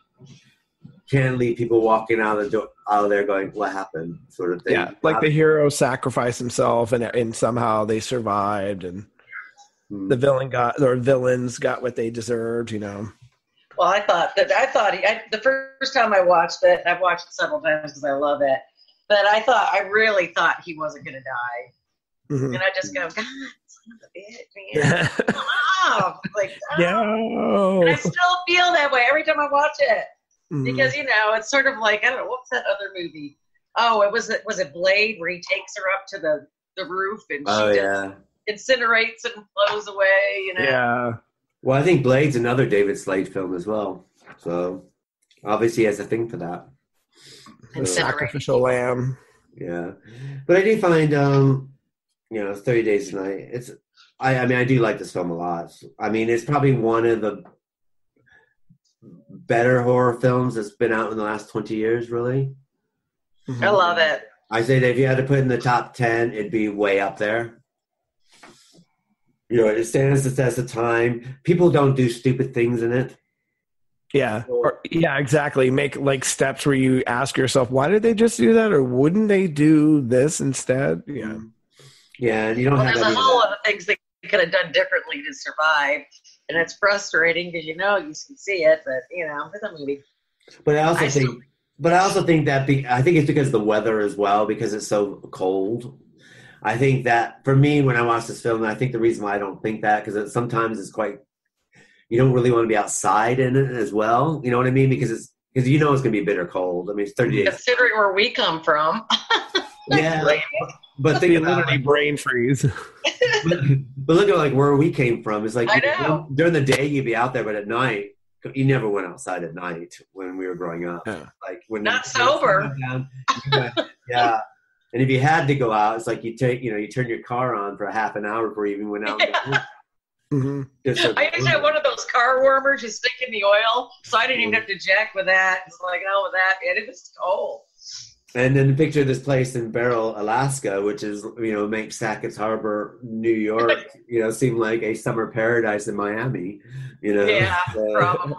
can leave people walking out of the door, out of there going, "What happened?" sort of thing. Yeah, like the hero sacrificed himself, and and somehow they survived, and hmm. the villain got or villains got what they deserved. You know. Well, I thought that I thought he, I, the first time I watched it, I've watched it several times because I love it. But I thought I really thought he wasn't going to die, mm-hmm. and I just go, God. Man. Oh, like, oh. No. And I still feel that way every time I watch it. Mm. Because, you know, it's sort of like, I don't know, what's that other movie? Oh, it was it was it Blade where he takes her up to the, the roof and she Oh, just yeah. incinerates and flows away, you know. Yeah. Well, I think Blade's another David Slade film as well. So obviously he has a thing for that. The Sacrificial Lamb. Yeah. But I do find, um, you know, thirty Days a Night, it's, I, I mean, I do like this film a lot. I mean, it's probably one of the better horror films that's been out in the last twenty years, really. I love it. I say that if you had to put in the top ten, it'd be way up there. You know, it stands the test of time. People don't do stupid things in it. Yeah. Or, yeah, exactly. Make like steps where you ask yourself, why did they just do that? Or wouldn't they do this instead? Yeah. Yeah, and you don't well, have there's a any whole of that. lot of things they could have done differently to survive. And it's frustrating because you know you can see it, but you know, it's a movie. But I also I think still- but I also think that be, I think it's because of the weather as well, because it's so cold. I think that for me, when I watch this film, I think the reason why I don't think that, because it, sometimes it's quite, you don't really want to be outside in it as well. You know what I mean? Because it's, because you know it's going to be bitter cold. I mean, it's thirty days. Considering where we come from. Yeah. But think about literally like, brain freeze. but, but look at like where we came from. It's like I know. during the day you'd be out there, but at night, you never went outside at night when we were growing up. Yeah. Like when Not the- sober. Down, you went- yeah. And if you had to go out, it's like you take, you know, you turn your car on for a half an hour before you even went out. Yeah. Mm-hmm. Just so- I used to have one of those car warmers you stick in the oil, so I didn't even have to jack with that. It's like, oh, with that, man, it was cold. And then picture this place in Barrow, Alaska, which is, you know, makes Sackett's Harbor, New York, you know, seem like a summer paradise in Miami, you know. Yeah, So- probably.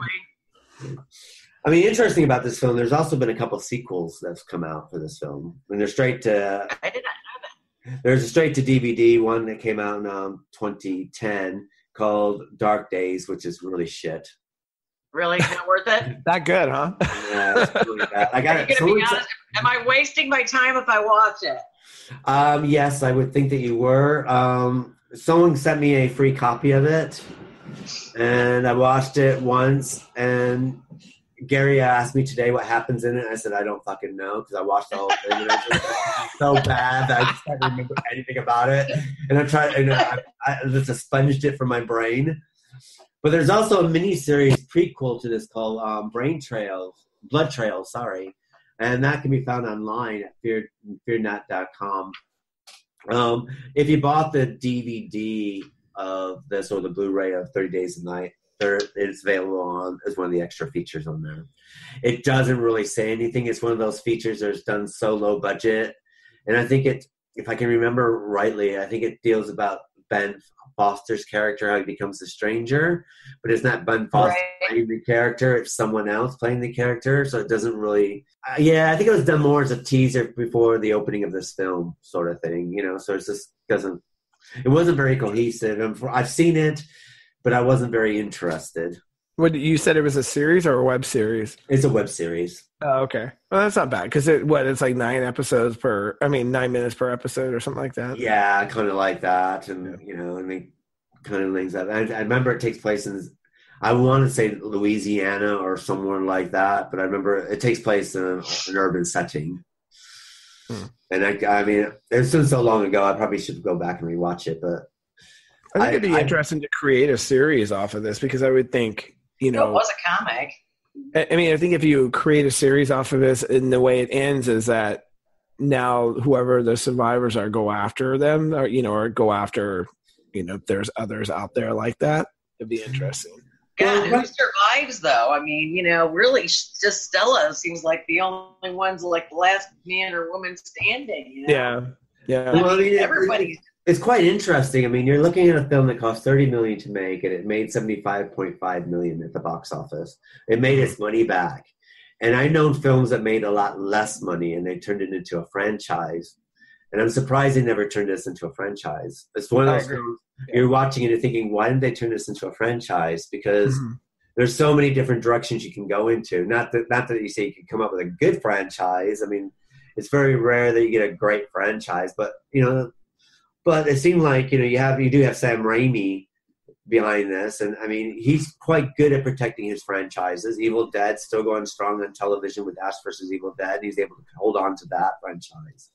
I mean, interesting about this film, there's also been a couple sequels that's come out for this film. And they're straight to... I did not know that. There's a straight-to-D V D one that came out in um, twenty ten called Dark Days, which is really shit. Really not worth it? That good, huh? Yeah, it's really bad. I got Are you it. gonna be Someone honest? said- Am I wasting my time if I watch it? Um, yes, I would think that you were. Um, someone sent me a free copy of it, and I watched it once, and Gary asked me today what happens in it. I said, I don't fucking know, because I watched the whole thing, and it was just so bad that I just can't remember anything about it. And I tried, and I, I just expunged it from my brain. But there's also a mini-series prequel to this called um, Brain Trails, Blood Trails, sorry. And that can be found online at fear net dot com. Um, if you bought the D V D of this or the Blu-ray of thirty Days a Night, there, it's available on as one of the extra features on there. It doesn't really say anything. It's one of those features that's done so low budget. And I think it, if I can remember rightly, I think it deals about Ben Foster's character, how he becomes a stranger, but it's not Ben Foster Right. playing the character, it's someone else playing the character, so it doesn't really uh, yeah, I think it was done more as a teaser before the opening of this film sort of thing, you know, so it just doesn't, it wasn't very cohesive. And for, I've seen it, but I wasn't very interested. What you said, it was a series or a web series? It's a web series. Oh, okay. Well, that's not bad, because it what it's like nine episodes per. I mean, nine minutes per episode or something like that. Yeah, kind of like that, and you know, and they kind of things like that. I, I remember it takes place in, I want to say Louisiana or somewhere like that, but I remember it takes place in an urban setting. Hmm. And I, I mean, it's been so long ago, I probably should go back and rewatch it. But I think I, it'd be I, interesting to create a series off of this, because I would think, you know, it was a comic. I mean, I think if you create a series off of this, and the way it ends is that now whoever the survivors are go after them, or you know, or go after, you know, if there's others out there like that. It'd be interesting. God, who survives though? I mean, you know, really, just Stella seems like the only one's like the last man or woman standing. You know? Yeah, yeah. Well, I mean, everybody's. It's quite interesting. I mean, you're looking at a film that cost thirty million dollars to make, and it made seventy-five point five million dollars at the box office. It made its money back. And I know films that made a lot less money, and they turned it into a franchise. And I'm surprised they never turned this into a franchise. It's one of those films you're watching and you're thinking, why didn't they turn this into a franchise? Because mm-hmm. there's so many different directions you can go into. Not that, not that you say you can come up with a good franchise. I mean, it's very rare that you get a great franchise, but you know. But it seemed like, you know, you have you do have Sam Raimi behind this. And I mean, he's quite good at protecting his franchises. Evil Dead still going strong on television with Ash versus Evil Dead. He's able to hold on to that franchise.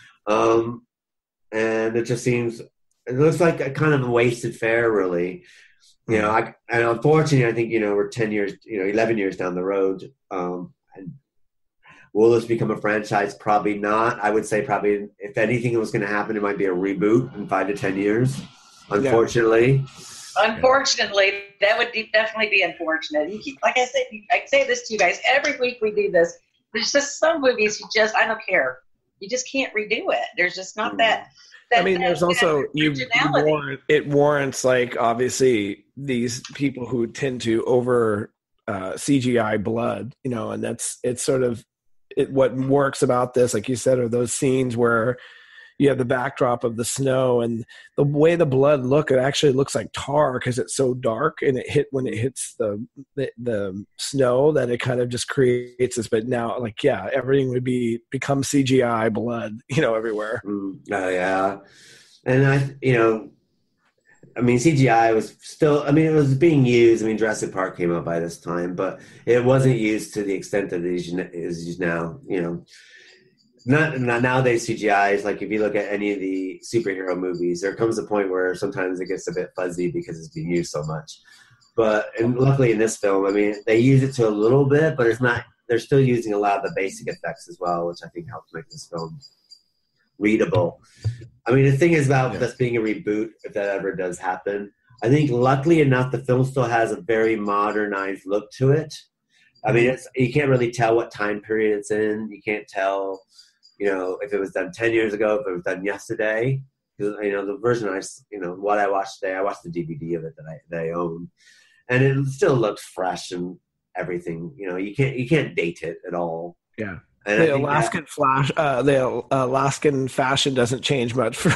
Um, and it just seems, it looks like a kind of a wasted fare, really. You know, I, and unfortunately, I think, you know, we're ten years, you know, eleven years down the road. Um, and will this become a franchise? Probably not. I would say probably, if anything was going to happen, it might be a reboot in five to ten years, unfortunately. Yeah. Unfortunately, that would be, definitely be unfortunate. You keep, like I said, I say this to you guys, every week we do this. There's just some movies you just, I don't care. You just can't redo it. There's just not that. That, I mean, there's also you, you warrant, it warrants, like, obviously these people who tend to over uh, C G I blood, you know, and that's it's sort of it. What works about this, like you said, are those scenes where you have the backdrop of the snow and the way the blood look. It actually looks like tar because it's so dark, and it hit when it hits the, the the snow that it kind of just creates this. But now, like, yeah, everything would be become C G I blood, you know, everywhere. Mm, oh yeah, and I, you know, I mean, C G I was still. I mean, it was being used. I mean, Jurassic Park came out by this time, but it wasn't used to the extent that it is used now. You know. Not, not nowadays C G I is like, if you look at any of the superhero movies, there comes a point where sometimes it gets a bit fuzzy because it's being used so much. But and luckily in this film, I mean, they use it to a little bit, but it's not. They're still using a lot of the basic effects as well, which I think helps make this film readable. I mean, the thing is about yeah. this being a reboot, if that ever does happen, I think luckily enough, the film still has a very modernized look to it. I mean, it's, you can't really tell what time period it's in. You can't tell. You know, if it was done ten years ago, if it was done yesterday, because, you know, the version I, you know, what I watched today, I watched the D V D of it that I, that I own, and it still looks fresh and everything. You know, you can't, you can't date it at all. Yeah. And the Alaskan that, flash, uh, the Alaskan fashion doesn't change much. For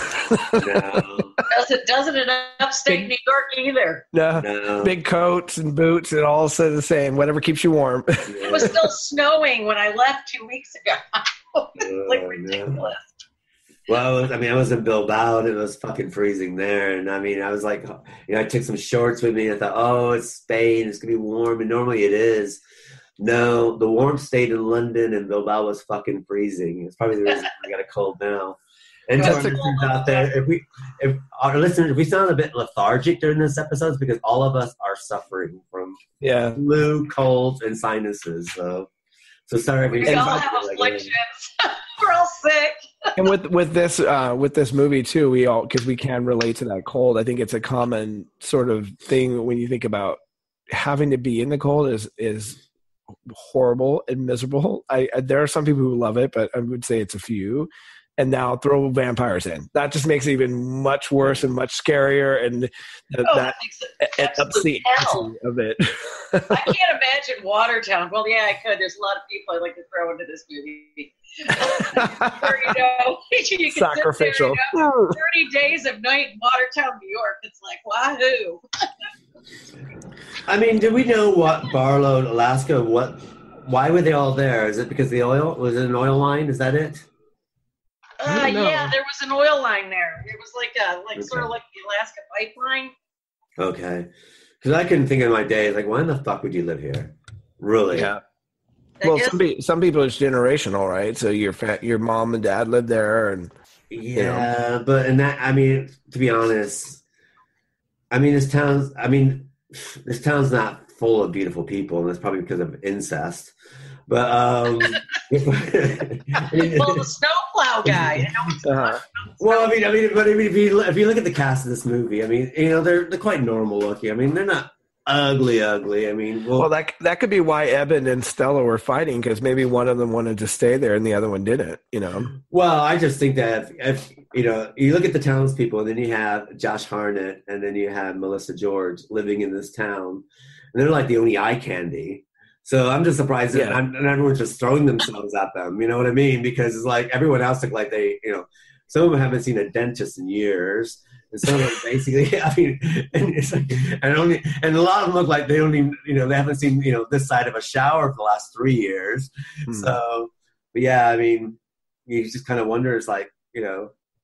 no. Doesn't, doesn't in upstate big, New York either. No. no. Big coats and boots and all say the same. Whatever keeps you warm. Yeah. It was still snowing when I left two weeks ago. It's like ridiculous. Well, I mean, I was in Bilbao and it was fucking freezing there. And I mean, I was like, you know, I took some shorts with me. And I thought, oh, it's Spain. It's going to be warm. And normally it is. No, the warm stayed in London and Bilbao was fucking freezing. It's probably the reason I got a cold now. And to our listeners out there, if we, if our listeners, if we sound a bit lethargic during this episode, it's because all of us are suffering from yeah. flu, colds, and sinuses. So, so sorry. We all have afflictions. We're all sick. And with with this uh, with this movie too, we all because we can relate to that cold. I think it's a common sort of thing when you think about having to be in the cold is is horrible and miserable. I, I there are some people who love it, but I would say it's a few. And now throw vampires in. That just makes it even much worse and much scarier, and th- oh, that it ups the ante of it. I can't imagine Watertown. Well, yeah, I could. There's a lot of people I'd like to throw into this movie. or, you know, you can sacrificial. There, you know, Thirty days of night in Watertown, New York. It's like wahoo. I mean, do we know what Barlow, Alaska? What? Why were they all there? Is it because the oil? Was it an oil line? Is that it? Uh, yeah, there was an oil line there. It was like a, like okay. sort of like the Alaska pipeline. Okay, because I couldn't think of my day. Like, why in the fuck would you live here? Really? Yeah. I well, guess. some pe- some people it's generational, right? So your fa- your mom and dad lived there, and yeah, you know. But and that I mean, to be honest, I mean this town's. I mean, this town's not full of beautiful people, and that's probably because of incest. But um, well, the snowplow guy. You know, uh-huh. Well, I mean, I mean, but I mean, if you if you look at the cast of this movie, I mean, you know, they're they're quite normal looking. I mean, they're not ugly, ugly. I mean, well, well that that could be why Eben and Stella were fighting, because maybe one of them wanted to stay there and the other one didn't. You know. Well, I just think that if, if you know, you look at the townspeople, and then you have Josh Hartnett, and then you have Melissa George living in this town, and they're like the only eye candy. So I'm just surprised that yeah. and everyone's just throwing themselves at them. You know what I mean? Because it's like everyone else look like they, you know, some of them haven't seen a dentist in years, and some of them basically, I mean, and it's like, and only, and a lot of them look like they don't even, you know, they haven't seen, you know, this side of a shower for the last three years. Hmm. So, but yeah, I mean, you just kind of wonder, it's like, you know,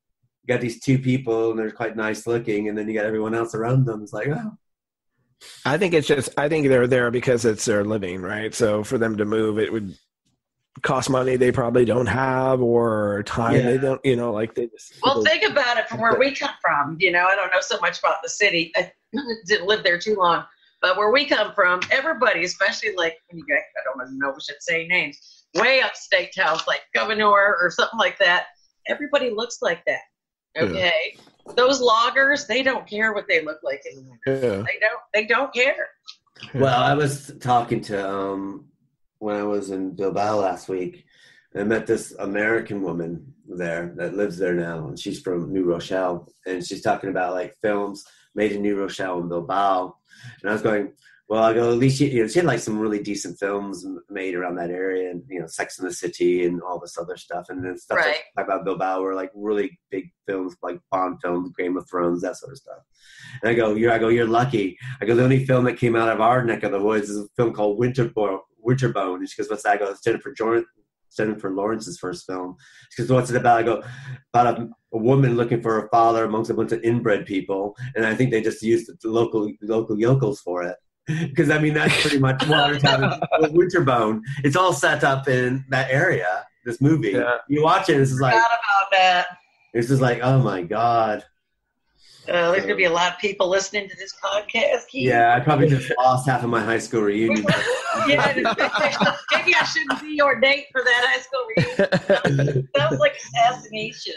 you got these two people and they're quite nice looking, and then you got everyone else around them. It's like, oh. I think it's just, I think they're there because it's their living, right? So for them to move, it would cost money they probably don't have, or time yeah. they don't, you know, like they just. Well, think about it from where we come from. You know, I don't know so much about the city. I didn't live there too long, but where we come from, everybody, especially like, when you guys, I don't even know, we should say names, way upstate towns like Governor or something like that. Everybody looks like that. Okay. Yeah. Those loggers, they don't care what they look like in the winter. Yeah. They don't. They don't care. Well, I was talking to um when I was in Bilbao last week. I met this American woman there that lives there now, and she's from New Rochelle, and she's talking about like films made in New Rochelle and Bilbao. And I was going, well, I go, at least she, you know, she had like some really decent films made around that area, and you know, Sex and the City and all this other stuff, and then stuff right. like about Bilbao were like really big films, like Bond films, Game of Thrones, that sort of stuff. And I go, you're, I go, you're lucky. I go, the only film that came out of our neck of the woods is a film called Winterbo- Winterbone. And she goes, what's that? I go, it's Jennifer Jordan. Jennifer Lawrence's first film. She goes, what's it about? I go, about a, a woman looking for her father amongst a bunch of inbred people, and I think they just used the local local yokels for it. Because, I mean, that's pretty much Watertown with Winterbone. It's all set up in that area, this movie. Yeah. You watch it, and it's just like... Forgot about that. It's just like, oh, my God. Uh, there's going to be a lot of people listening to this podcast. Keith. Yeah, I probably just lost half of my high school reunion. Yeah, maybe I shouldn't be your date for that high school reunion. Sounds like assassination.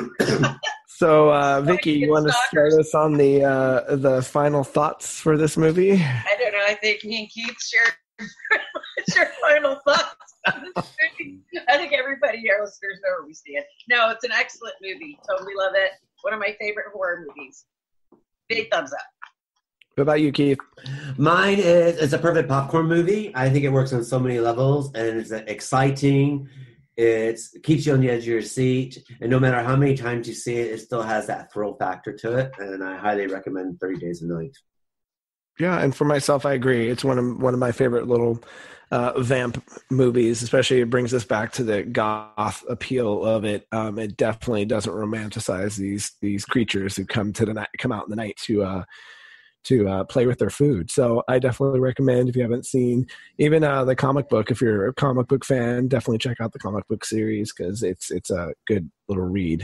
So, uh, Vicky, you want to start us on the uh, the final thoughts for this movie? I don't know. I think me and Keith share your final thoughts on this movie. I think everybody here, listeners, know where we stand. No, it's an excellent movie. Totally love it. One of my favorite horror movies. Big thumbs up. What about you, Keith? Mine is it's a perfect popcorn movie. I think it works on so many levels, and it's exciting. It keeps you on the edge of your seat, and no matter how many times you see it, it still has that thrill factor to it. And I highly recommend thirty Days a Night. Yeah, and for myself, I agree. It's one of one of my favorite little uh, vamp movies. Especially, it brings us back to the goth appeal of it. Um, it definitely doesn't romanticize these these creatures who come to the night, come out in the night to uh, to uh, play with their food. So I definitely recommend, if you haven't seen even uh, the comic book, if you're a comic book fan, definitely check out the comic book series because it's it's a good little read.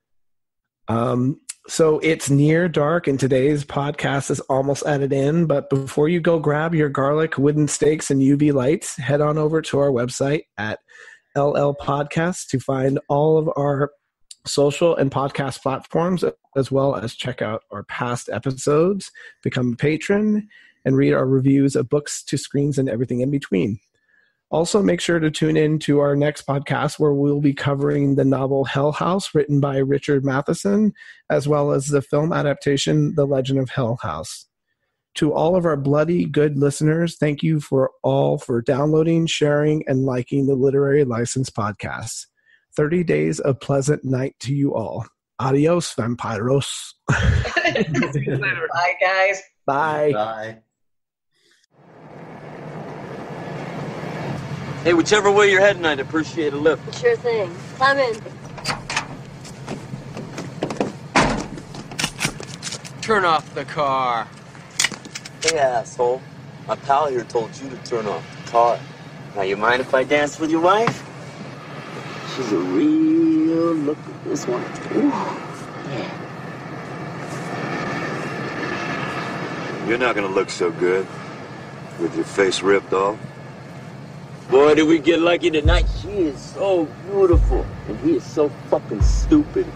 Um. So it's near dark, and today's podcast is almost at an end. But before you go grab your garlic, wooden stakes, and U V lights, head on over to our website at L L Podcast to find all of our social and podcast platforms, as well as check out our past episodes, become a patron, and read our reviews of books to screens and everything in between. Also, make sure to tune in to our next podcast where we'll be covering the novel Hell House, written by Richard Matheson, as well as the film adaptation The Legend of Hell House. To all of our bloody good listeners, thank you for all for downloading, sharing, and liking the Literary License podcast. thirty days of pleasant night to you all. Adios, vampiros. Bye, guys. Bye. Bye. Hey, whichever way you're heading, I'd appreciate a lift. Sure thing. Climb in. Turn off the car. Hey, asshole. My pal here told you to turn off the car. Now, you mind if I dance with your wife? She's a real look at this one. Ooh. Yeah. You're not gonna look so good with your face ripped off. Boy, did we get lucky tonight. She is so beautiful, and he is so fucking stupid.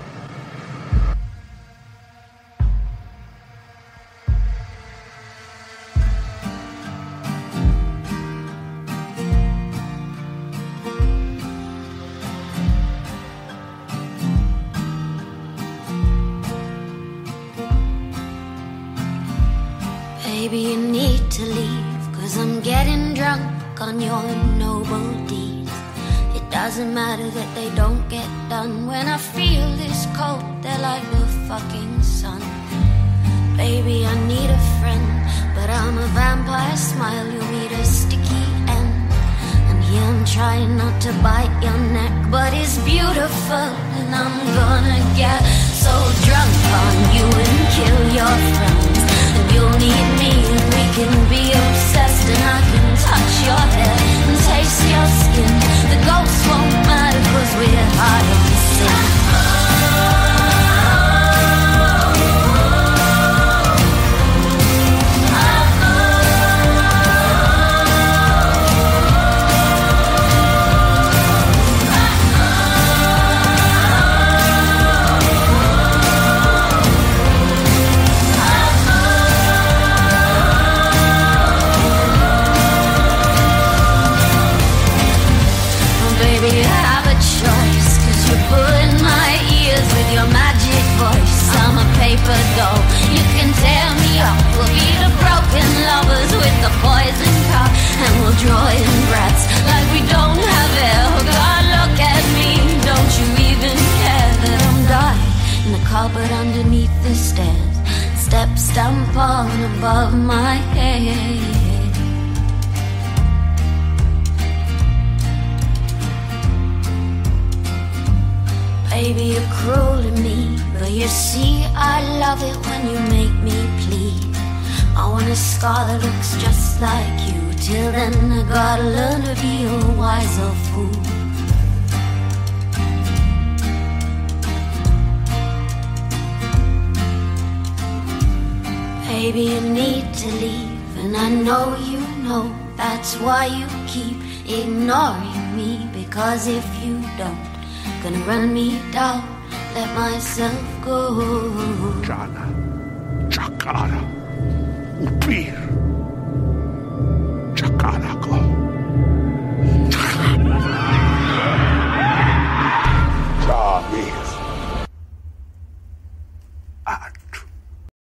Baby, you need to leave, 'cause I'm getting drunk on your noble deeds. It doesn't matter that they don't get done. When I feel this cold, they're like the fucking sun. Baby, I need a friend, but I'm a vampire smile. You'll meet a sticky end, and Yeah, I'm trying not to bite your neck, but it's beautiful, and I'm gonna get so drunk on you and kill your friends. And you'll need me, and we can be obsessed, and I can touch your hair and taste your skin. The ghosts won't matter, cause we're high on sin. Paper doll, you can tear me up. We'll be the broken lovers with the poison cup, and we'll draw in breaths like we don't have air. Oh God, look at me, don't you even care that I'm dying in the cupboard underneath the stairs? Steps stamp on above my head. Baby, you're cruel to me, but you see I love it when you make me plead. I want a scar that looks just like you. Till then I gotta learn to be a wiser fool. Baby, you need to leave, and I know you know. That's why you keep ignoring me, because if you don't, gonna run me down, let myself go. Jana, Chakara, Upir.